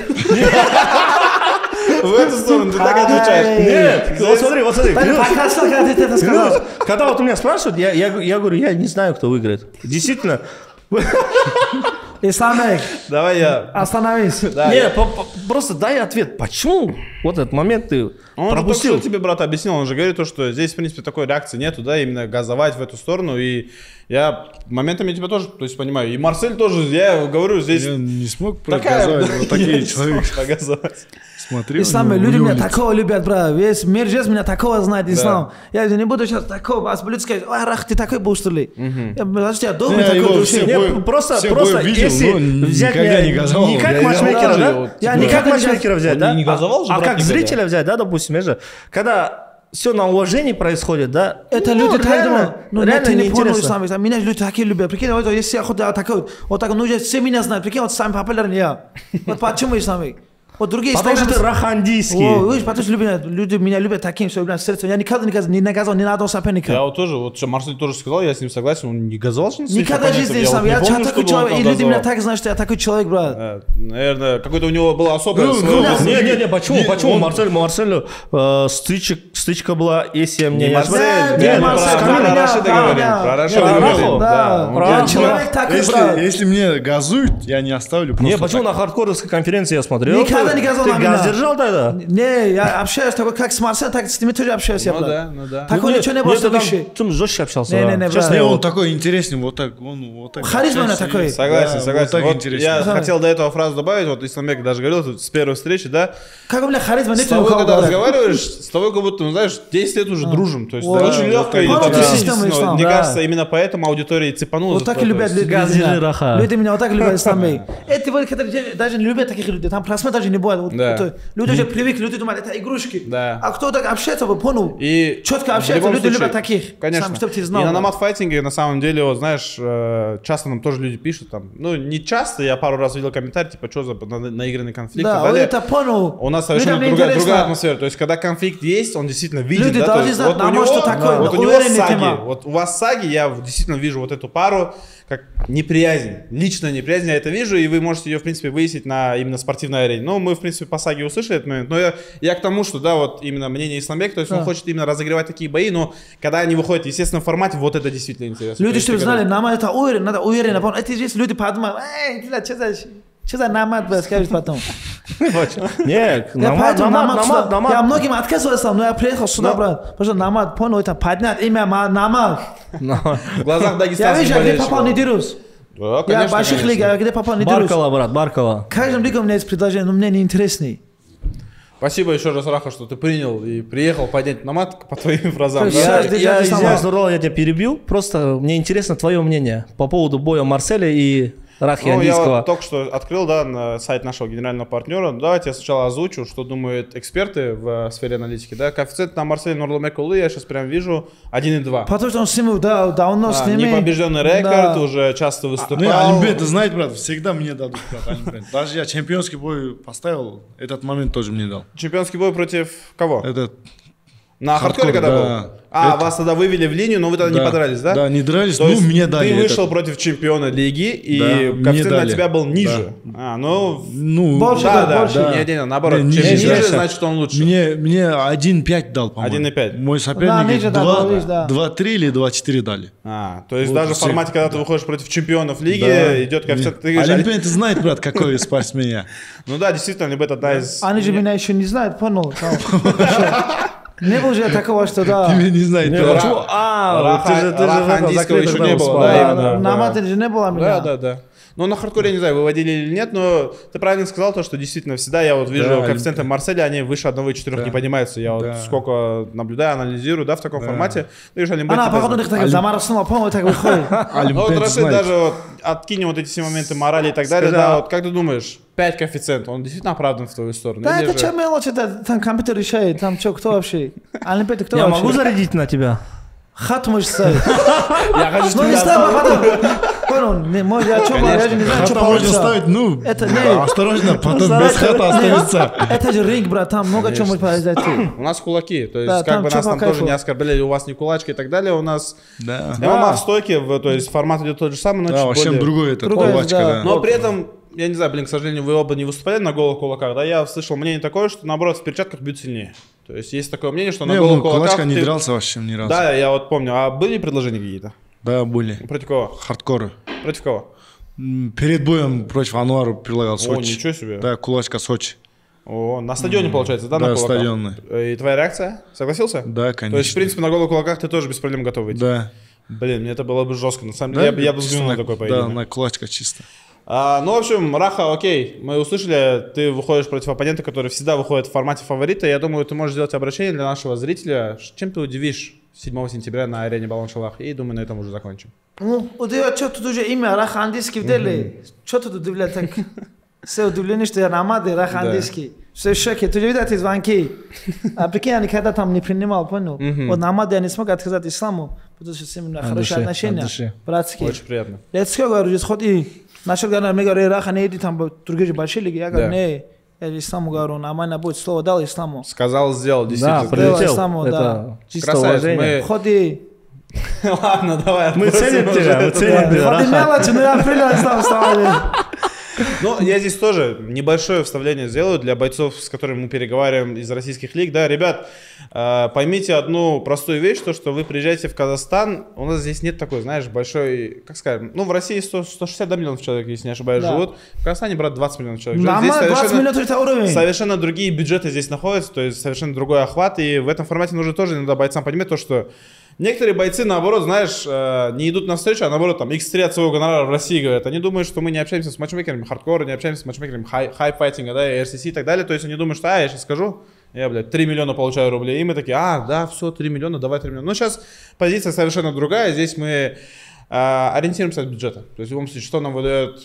В эту сторону ты так отвечаешь. Нет, вот смотри. Когда ты это сказал? Когда вот у меня спрашивают, я говорю, я не знаю, кто выиграет. Действительно. Исламбек, Давай я... остановись. Да, Не, просто дай ответ. Почему вот этот момент ты Он пропустил? же тебе, брат, объяснил, он же говорит то, что здесь, в принципе, такой реакции нету, да, именно газовать в эту сторону, и я моментами тебя тоже, то есть, понимаю, и Марсель тоже, я говорю, здесь... Я не смог Такая, прогазовать, вот такие человек. Прогазовать. Смотри, Ислам, у люди него меня лицо. такого любят, брат. Весь мир здесь меня такого знает, Ислам. Я не буду сейчас такого вас блюд сказать, ой, Рах, ты такой был, что ли? Я добрый Я такой его души. все бой- Просто все бой видел, если но взять никогда меня не газовал. не как Я матчмейкера, не да? газовал, Я Не как никогда не матчмейкера взять, Он да? не газовал же, А брат, как никогда. зрителя взять, да, допустим, я же, когда все на уважении происходит, да? Это люди так думают. Ну, нет, реально ты не понял, неинтересно. Ислам. Меня люди такие любят. Прикинь, вот если я хоть такой, вот так, ну, все меня знают. Прикинь, вот самый популярный я. Вот почему, Ислам? Вот другие Потому что ты О, рахандийский. видишь, потому что люди меня любят таким, что любят сердцем. Я никогда не наказал ни на одного соперника. Я вот тоже, вот что Марсель тоже сказал, я с ним согласен, он не газовал же на своих Никогда в жизни, оппонентов. Ислам. Я вот не помню, такой чтобы он человек, там и люди меня газовал. так знают, что я такой человек, брат. Наверное, какой-то у него было особое... Не, почему? Марселю стычка была, если я мне... Не Марсель, Да, не, не мы Марсель, про да, Рашида да, говорим, да. про Рашида Про говорим. Раху, Да, он Я говорит, человек такой, брат. Если мне газуют, я не оставлю. Не, просто почему так. на хардкоровской конференции я смотрел? Никогда никогда не газовал Ты на меня. газ держал тогда? Не, я общаюсь такой, как с Марселем, так с ними тоже общаюсь, я, брат. Ну да. Такой ничего не было, что там выше. жестче общался. Не, да. не, не, Честно, брат. я Не, он вот такой интересный, вот так, он вот так. Харизма общается такой. и- Согласен, Да, согласен. Вот так Вот интересно. я Да. хотел до этого фразу добавить, вот Исламбек даже говорил тут с первой встречи, да, Как у меня харизма с нет ни у тобой, кого, когда брат. разговариваешь, с тобой как будто, ну, знаешь, 10 лет уже дружим, то есть Вот. да, очень легко. И Вот так, это система действительно, ислама, мне да. кажется, именно поэтому аудитория и цепанула. Вот за так и тобой, любят то есть. люди. Газ меня. держи, Раха. Люди меня вот так любят, Исламбек. Эти вот, которые даже не любят таких людей, там просмотра даже не будет. Вот, Да. вот, люди уже привыкли, люди думают, это игрушки. Да. А кто так общается, вы понял? И Четко в общается, любом люди случае, любят таких. Конечно. Чтобы ты знал. И на да. намат-файтинге, на самом деле, вот знаешь, часто нам тоже люди пишут там, ну, не часто, я пару раз видел комментарий, типа, что за наигранный конфликт. и Да, так он далее. это понял. У нас совершенно Людям другая неинтересно. атмосфера. То есть, когда конфликт есть, он действительно виден. Люди да, то должны есть, знать, вот у на него, что такое, вот у него уверенная саги. тема. Вот у вас саги, я действительно вижу вот эту пару, как неприязнь, личная неприязнь, я это вижу, и вы можете ее, в принципе, выяснить на именно спортивной арене. Ну, мы, в принципе, по саге услышали этот момент, но я к тому, что, да, вот именно мнение Исламбека, то есть он Да. хочет именно разогревать такие бои, но когда они выходят в естественном формате, вот это действительно интересно. Люди, То есть, чтобы когда- знали, намаз это уверен, надо уверенно. Помню, эти здесь люди подумают, что за намаз, блядь, скажешь потом. Не, Я намат, поэтому намаз сюда- Я намат. многим отказывался, но я приехал сюда, брат. Потому что намаз, понял, это поднять имя намаз. В глазах Я дагестанских вижу, где попал, не болельщиков. дерусь. Да, Я в конечно, больших конечно. лигах, где попал, не дерусь. Баркала, брат, Баркала. В каждом лиге у меня есть предложение, но мне не интересный. Спасибо еще раз, Раха, что ты принял и приехал поднять намат по твоим фразам. То есть да? сейчас Я держи извиняюсь, сама. Нурлан, я тебя перебил. Просто мне интересно твое мнение по поводу боя Марселя и Рахи Ну, я Андийского. вот только что открыл, да, на сайт нашего генерального партнера. Давайте я сначала озвучу, что думают эксперты в сфере аналитики. Да, коэффициент на Марселя Нурлумекулы я сейчас прям вижу 1,2. Потому что он с ними, да, давно с ними. Непобежденный рекорд, Да. уже часто Ну, выступал. Олимпиады, знаете, брат, всегда мне дадут, брат, Олимпиады. Даже я чемпионский бой поставил, этот момент тоже мне дал. Чемпионский бой против кого? Это На хардкоре хардкор, когда да. был? А, Это- вас тогда вывели в линию, но вы тогда не подрались, да? Да, не дрались, То ну есть мне дали. ты этот. вышел против чемпиона лиги, и Да, мне коэффициент на дали. тебя был ниже. А, ну... Ну, Больше, Да, да, да, больше. не, наоборот. Не, Чем ниже, ниже, значит, значит, он лучше. Мне 1,5 дал, по-моему. 1,5. Мой Да, соперник ниже, да, видишь, да. 2,3 или 2,4 дали. А, то есть Вот даже в все. формате, когда ты выходишь против чемпионов лиги, Да. идет коэффициент. Ты говоришь, Олимпиад знает, брат, какой спортсмен я. ну да, действительно, либо это одна из... Они же меня еще не знают, понял. Не было же такого, что да. Тебе не знает, Не, брат. почему? Раха- ты же в Раха этом Андийского закрытом еще там не было, спал. да, Да, именно. на матери же не было меня. Да. Ну, на хардкоре, я не знаю, выводили или нет, но ты правильно сказал то, что действительно всегда я вот вижу Да, коэффициенты Марселя, они выше 1,4 Да. не поднимаются. Я вот Да. сколько наблюдаю, анализирую, да, в таком формате. Ты говоришь, Олимпиад Она, тебя походу, знает. их так замороснула, по-моему, так выходит. Ну вот, Олимпиад Рашид, знает. даже вот откинем вот эти все моменты морали и так далее, Скажи, да, а- вот как ты думаешь, 5 коэффициент, он действительно оправдан в твою сторону? Да, Или это же- что мелочь, это там компьютер решает, там что, кто вообще? Олимпиада кто Я вообще? могу зарядить на тебя? Хат можешь ставить. Я хочу, Ну чтобы не я ставь, а потом. Понял, не, может, я что, я же не знаю, что Хата можно получится. ставить, ну, Это не- осторожно, потом без хата останется. Это же ринг, брат, там много чего может произойти. У нас кулаки, то есть Да, как там бы чё нас по там тоже кайфу. не оскорбляли, у вас не кулачка и так далее, у нас Да. ММА в стойке, то есть формат идет тот же самый, но Да, чуть вообще более... другой этот, Другой, кулачка, да. да. Но при этом, я не знаю, к сожалению, вы оба не выступали на голых кулаках, да, я слышал мнение такое, что наоборот в перчатках бьют сильнее. То есть есть такое мнение, что на Не, голых он кулаках... кулачка не ты- дрался вообще ни разу. Да, я вот помню. А были предложения какие-то? Да, были. Против кого? Хардкоры. Против кого? Перед боем против Ануара предлагал О, Сочи. ничего себе. Да, кулачка Сочи. О, на стадионе, получается, да, на Да, кулаках? стадионный. И твоя реакция? Согласился? Да, То есть, в конечно. принципе, на голых кулаках ты тоже без проблем готов выйти? Да. Блин, мне это было бы жестко. На самом Да, деле, я бы чисто взглянул на на- такой Да, поединок. на кулачка чисто. Ну, в общем, Раха, окей, мы услышали, ты выходишь против оппонента, который всегда выходит в формате фаворита. Я думаю, ты можешь сделать обращение для нашего зрителя. Чем ты удивишь 7 сентября на арене Балан-Шалах? И думаю, на этом уже закончим. Ну, удивляет, что тут уже имя Раха Андийский вдели. Что тут удивляет так? Все удивлены, что я намады Раха Да. Андийский. Все в шоке. Ты же видел эти звонки? А прикинь, я никогда там не принимал, понял? Вот намады я не смог отказать исламу, потому что с ним От хорошие души, отношения. от души. Братские. Очень приятно. Let's go, говорю, здесь ходи. Начал говорить, мне говорит, Раха не иди там другие же большие лиги. Я говорю, Да. не, я исламу говорю, нормально будет слово, дал исламу. Сказал, сделал, Да, действительно. прилетел. Исламу, да. Это чисто Красавец, уважение. Ходи. Ладно, давай. Мы отбросим ценим уже тебя, мы это. ценим тебя. Ходи Раха. мелочи, но я принял ислам, вставай. Ну, я здесь тоже небольшое вставление сделаю для бойцов, с которыми мы переговариваем из российских лиг. Да, ребят, поймите одну простую вещь, то, что вы приезжаете в Казахстан, у нас здесь нет такой, знаешь, большой, как сказать, ну, в России 160 миллионов человек, если не ошибаюсь, живут. В Казахстане, брат, 20 миллионов человек живут. Здесь 20 миллионов это уровень. Совершенно другие бюджеты здесь находятся, то есть совершенно другой охват. И в этом формате нужно тоже иногда бойцам понимать то, что некоторые бойцы, наоборот, знаешь, не идут навстречу, а наоборот, там, x3 от своего гонорара в России говорят. Они думают, что мы не общаемся с матчмейкерами хардкора, не общаемся с матчмейкерами хай-файтинга, да, и RCC и так далее. То есть они думают, что, я сейчас скажу, я, блядь, 3 миллиона получаю рублей. И мы такие, да, все, 3 миллиона, давай 3 миллиона. Но сейчас позиция совершенно другая. Здесь мы ориентируемся от бюджета. То есть в любом случае, что нам выдает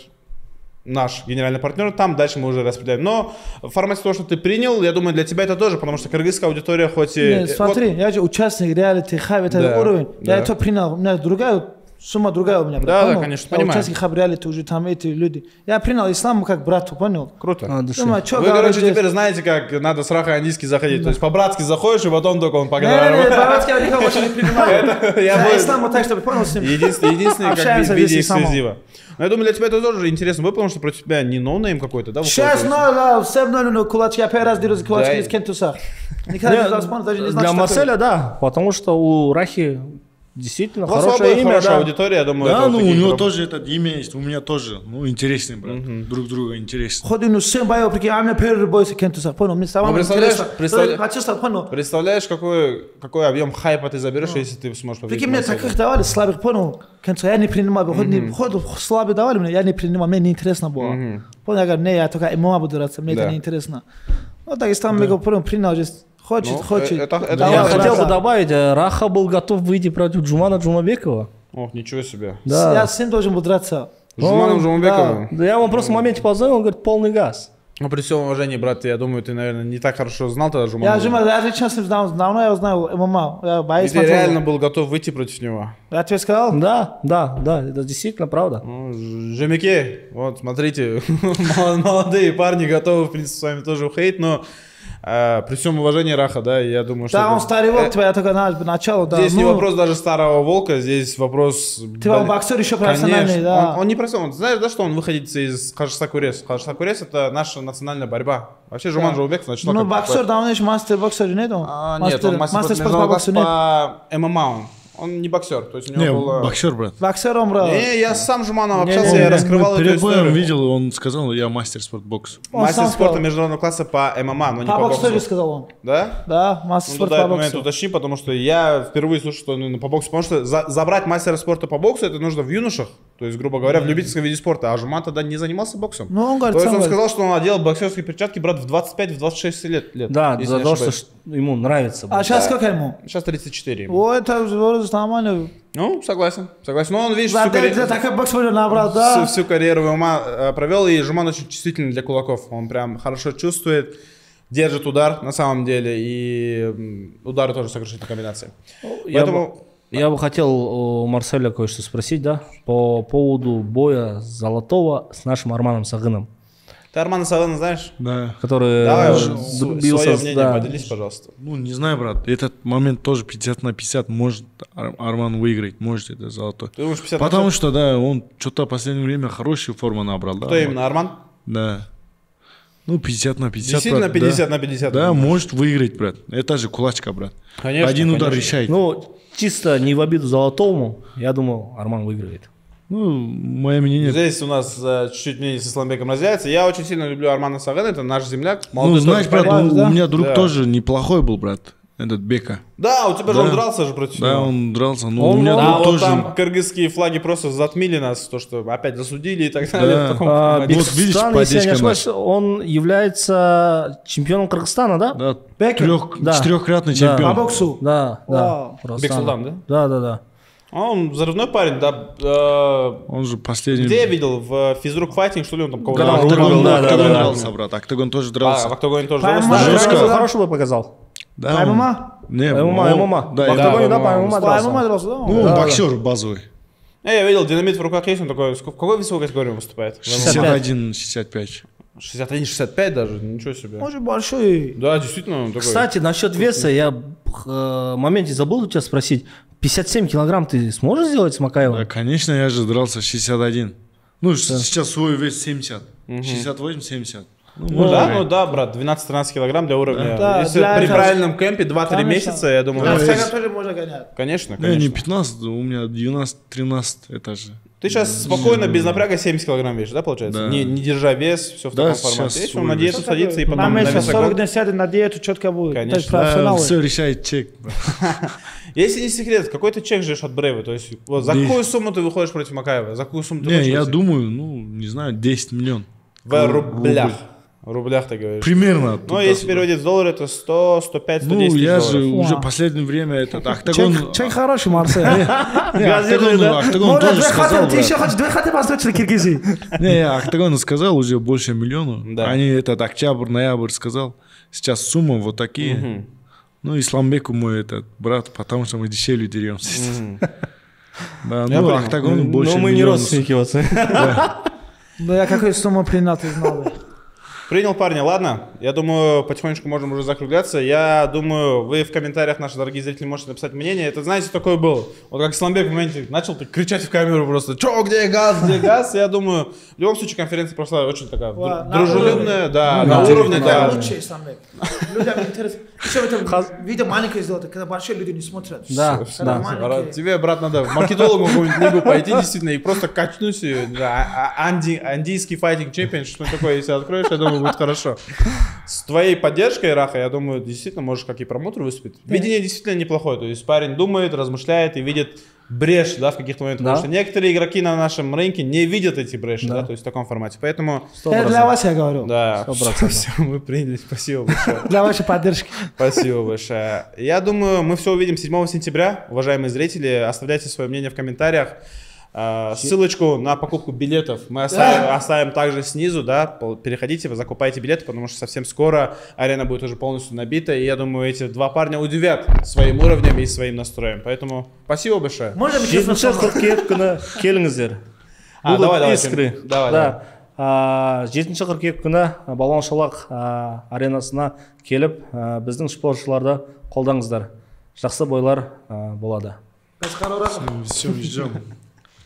наш генеральный партнер, там дальше мы уже распределяем. Но в формате того, что ты принял, я думаю, для тебя это тоже, потому что кыргызская аудитория хоть и... Нет, смотри, я же участник реалити, хайп, это уровень. Я это принял, у меня другая сумма, другая у меня. Да, конечно, понимаю. Участник хайп реалити, уже там эти люди. Я принял ислам как брату, понял? Круто. Думаю, вы, короче, теперь знаете, как надо с Рахой Андийски заходить. Да. То есть по-братски заходишь, и потом только он погнал. Не, по-братски я никого больше не принимаю. Я ислам так, чтобы понял с ним. Единственный как в виде эксклюзива. Но я думаю, для тебя это тоже интересно, потому что против тебя не ноунейм какой-то, да? 6-0, 7-0, кулачки, я первый раз дерусь кулачки из Кентуса. Никогда не вспомнил, даже не знал, для Марселя, да, потому что у Рахи действительно хорошее имя, хорошая аудитория, я думаю. Да, ну у него тоже это имя есть, у меня тоже, ну интересный, брат, друг друга интересно. Ходи, ну всем боев, прикинь, а меня первый бой с Кентуса, понял, мне стало интересно. Представляешь, какой объем хайпа ты заберешь, если ты сможешь победить. Прикинь, мне таких давали слабых, понял, Кентуса, я не принимал, ходу слабые давали мне, я не принимал, мне неинтересно было. Понял, я говорю, не, я только ММА буду драться, мне это неинтересно. Вот так и там я принял, хочет. Я хотел бы добавить, Раха был готов выйти против Джумана Джумабекова. Ох, ничего себе. Да. Я с ним должен был драться. С Джуманом Джумабековым? Да, я вам просто в моменте позвонил, он говорит, полный газ. Ну, при всем уважении, брат, я думаю, ты, наверное, не так хорошо знал тогда Джумана. Я же честно давно я знал ММА. Я ты реально был готов выйти против него? Я тебе сказал? Да, это действительно правда. Ну, Жемике, вот, смотрите, молодые парни готовы, в принципе, с вами тоже ухейт, но... при всем уважении Раха, да, я думаю, что... Да, он старый волк, я только начало, да. Здесь не вопрос даже старого волка, здесь вопрос... Ты боксер еще профессиональный, да. Он не профессиональный. Знаешь, да, что он выходит из Хаджисакурес? Хаджисакурес — это наша национальная борьба. Вообще Жуман Жумабеков начал... Ну, боксер, да, он еще мастер-боксер, нет? Нет, он мастер спорта по ММА. Он не боксер, то есть у него было... боксер, брат. Боксер, он, брат. Не, я сам с Жуманом общался, я раскрывал эту историю. Я видел, он сказал, я мастер спорта бокс. Мастер спорта международного класса по ММА, но не по боксу. По боксу сказал он. Да? Да, мастер спорта по боксу. Ну, уточни, потому что я впервые слышу, что он по боксу, потому что забрать мастера спорта по боксу, это нужно в юношах, то есть, грубо говоря, в любительском виде спорта, а Жуман тогда не занимался боксом. Ну, он говорит, то есть он сказал, что он одел боксерские перчатки, брат, в 25-26 лет. Да, за то, что ему нравится. А сейчас сколько ему? Сейчас 34. О, это нормально. Ну, согласен. Но он, видишь, всю карьеру в ММА провел, и Жуман очень чувствительный для кулаков. Он прям хорошо чувствует, держит удар на самом деле, и удары тоже сокрушительной комбинации. Я бы хотел у Марселя кое-что спросить, да, по поводу боя Золотого с нашим Арманом Сагыном. Ты Армана Сагына знаешь? Да. Который давай свое мнение поделись, пожалуйста. Ну, не знаю, брат. Этот момент тоже 50/50. Может Арман выиграть, может это золотой. Ты думаешь 50/50? Потому что, да, он что-то в последнее время хорошую форму набрал. Кто да, именно, Арман? Да. Ну, 50/50. Действительно, брат, 50/50. Да, может выиграть, брат. Это же кулачка, брат. Конечно, один удар решает. Ну, чисто не в обиду Золотому, я думаю, Арман выиграет. Ну, мое мнение... Здесь у нас чуть-чуть мнение с Исламбеком разделяется. Я очень сильно люблю Армана Сагына, это наш земляк. Ну, знаешь, брат, у меня друг тоже неплохой был, брат. Этот Бека. Да, у тебя же он дрался же против него. Да, он дрался, но у меня друг вот тоже... там кыргызские флаги просто затмили нас, то, что опять засудили и так далее. Вот видишь, если я не ошибаюсь, он является чемпионом Кыргызстана, да? Да, четырехкратный чемпион. По боксу? Да. Бексултан, да? Да. Он взрывной парень, да. Он же последний... Где я видел? В физрук файтинг, что ли, он там кого-то... Октагон дрался, брат. Октагон тоже дрался. В Октагоне тоже дрался. Хорошо бы показал. Да. ММА? Не, ММА. Да, в Октагоне, да, по ММА дрался. Ну, боксер базовый. Я видел, динамит в руках есть, он такой... В какой весовой категории он выступает? 61-65. 61-65 даже, ничего себе. Он же большой. Да, действительно. Он такой... Кстати, насчет веса, я в моменте забыл у тебя спросить. 57 килограмм ты сможешь сделать с Макаевым? Да, конечно, я же дрался 61. Ну, сейчас свой вес 70. 68-70. Ну да, брат, 12-13 килограмм для уровня. Да, Если для при этого- правильном кемпе 2-3 месяца, я думаю... Да, ну, в Саган тоже можно гонять. Конечно, Не, не конечно. 15, у меня 12-13 этаж. Ты сейчас спокойно, без напряга 70 килограмм весишь, да, получается? Да. Не держа вес, все в Да, таком сейчас формате. Если он свой на диету вес. садится и На потом на месяц вес 40 огонь. дней сядет, на диету четко будет. Конечно. Это профессионалы. Все решает чек. Если не секрет, какой ты чек ждешь от Брейва? То есть, вот, за какую сумму ты выходишь против Макаева? За какую сумму ты Не, хочешь я выйти? думаю, ну, не знаю, 10 миллионов. В рублях. В рублях ты говоришь. Примерно. Ну, если переводить в доллары, то 100, 105, 110 Ну, тысяч я же долларов. уже Вау. последнее время этот октагон... Чек хороший, Марсель. Октагон тоже сказал, Ты еще брат. хочешь 2 хаты построить на Киргизии? Не, я октагону сказал уже больше миллиона. Да. Они этот октябрь, ноябрь сказал. Сейчас сумма вот такие. Ну, Исламбеку мой этот брат, потому что мы дешевле деремся. Да, Я ну, понял. октагон больше Но мы не миллиона. родственники, вот. Да я какую сумму принял, ты знал. Принял, парни, ладно. Я думаю, потихонечку можем уже закругляться. Я думаю, вы в комментариях, наши дорогие зрители, можете написать мнение. Это, знаете, такое было. Вот как Исламбек в моменте начал так кричать в камеру просто: «Чё, где газ, где газ?» Я думаю, в любом случае конференция прошла очень такая дружелюбная, да, на уровне, да. Лучший Исламбек. Людям интересно. Еще это видео маленькое сделать, когда большие люди не смотрят. Да, Когда да. маленькие. Тебе, брат, надо в маркетологу какую-нибудь лигу пойти действительно и просто качнуть ее. Да, андийский файтинг чемпион, что такое, если откроешь, я думаю, будет хорошо. С твоей поддержкой, Раха, я думаю, действительно можешь как и промоутер выступить. Видение действительно неплохое, то есть парень думает, размышляет и видит брешь, да, в каких-то моментах. Да. Потому что некоторые игроки на нашем рынке не видят эти бреши, Да. да, то есть в таком формате. Поэтому, Это для вас я говорю. да, 100%. все, мы приняли, спасибо большое. Для вашей поддержки. Спасибо большое. Я думаю, мы все увидим 7 сентября. Уважаемые зрители, оставляйте свое мнение в комментариях. Ссылочку на покупку билетов мы оставим также снизу, да, переходите, вы закупайте билеты, потому что совсем скоро арена будет уже полностью набита, и я думаю, эти два парня удивят своим уровнем и своим настроем, поэтому спасибо большое. Можно мне 7 қыркүйек күні келіңіздер. Давай, искры. давай. Да. 7 қыркүйек күні балуан шолақ аренасына келіп, біздің спортшыларды қолдаңыздар. Жақсы бойлар болады. Без хорошего. Все, ждем.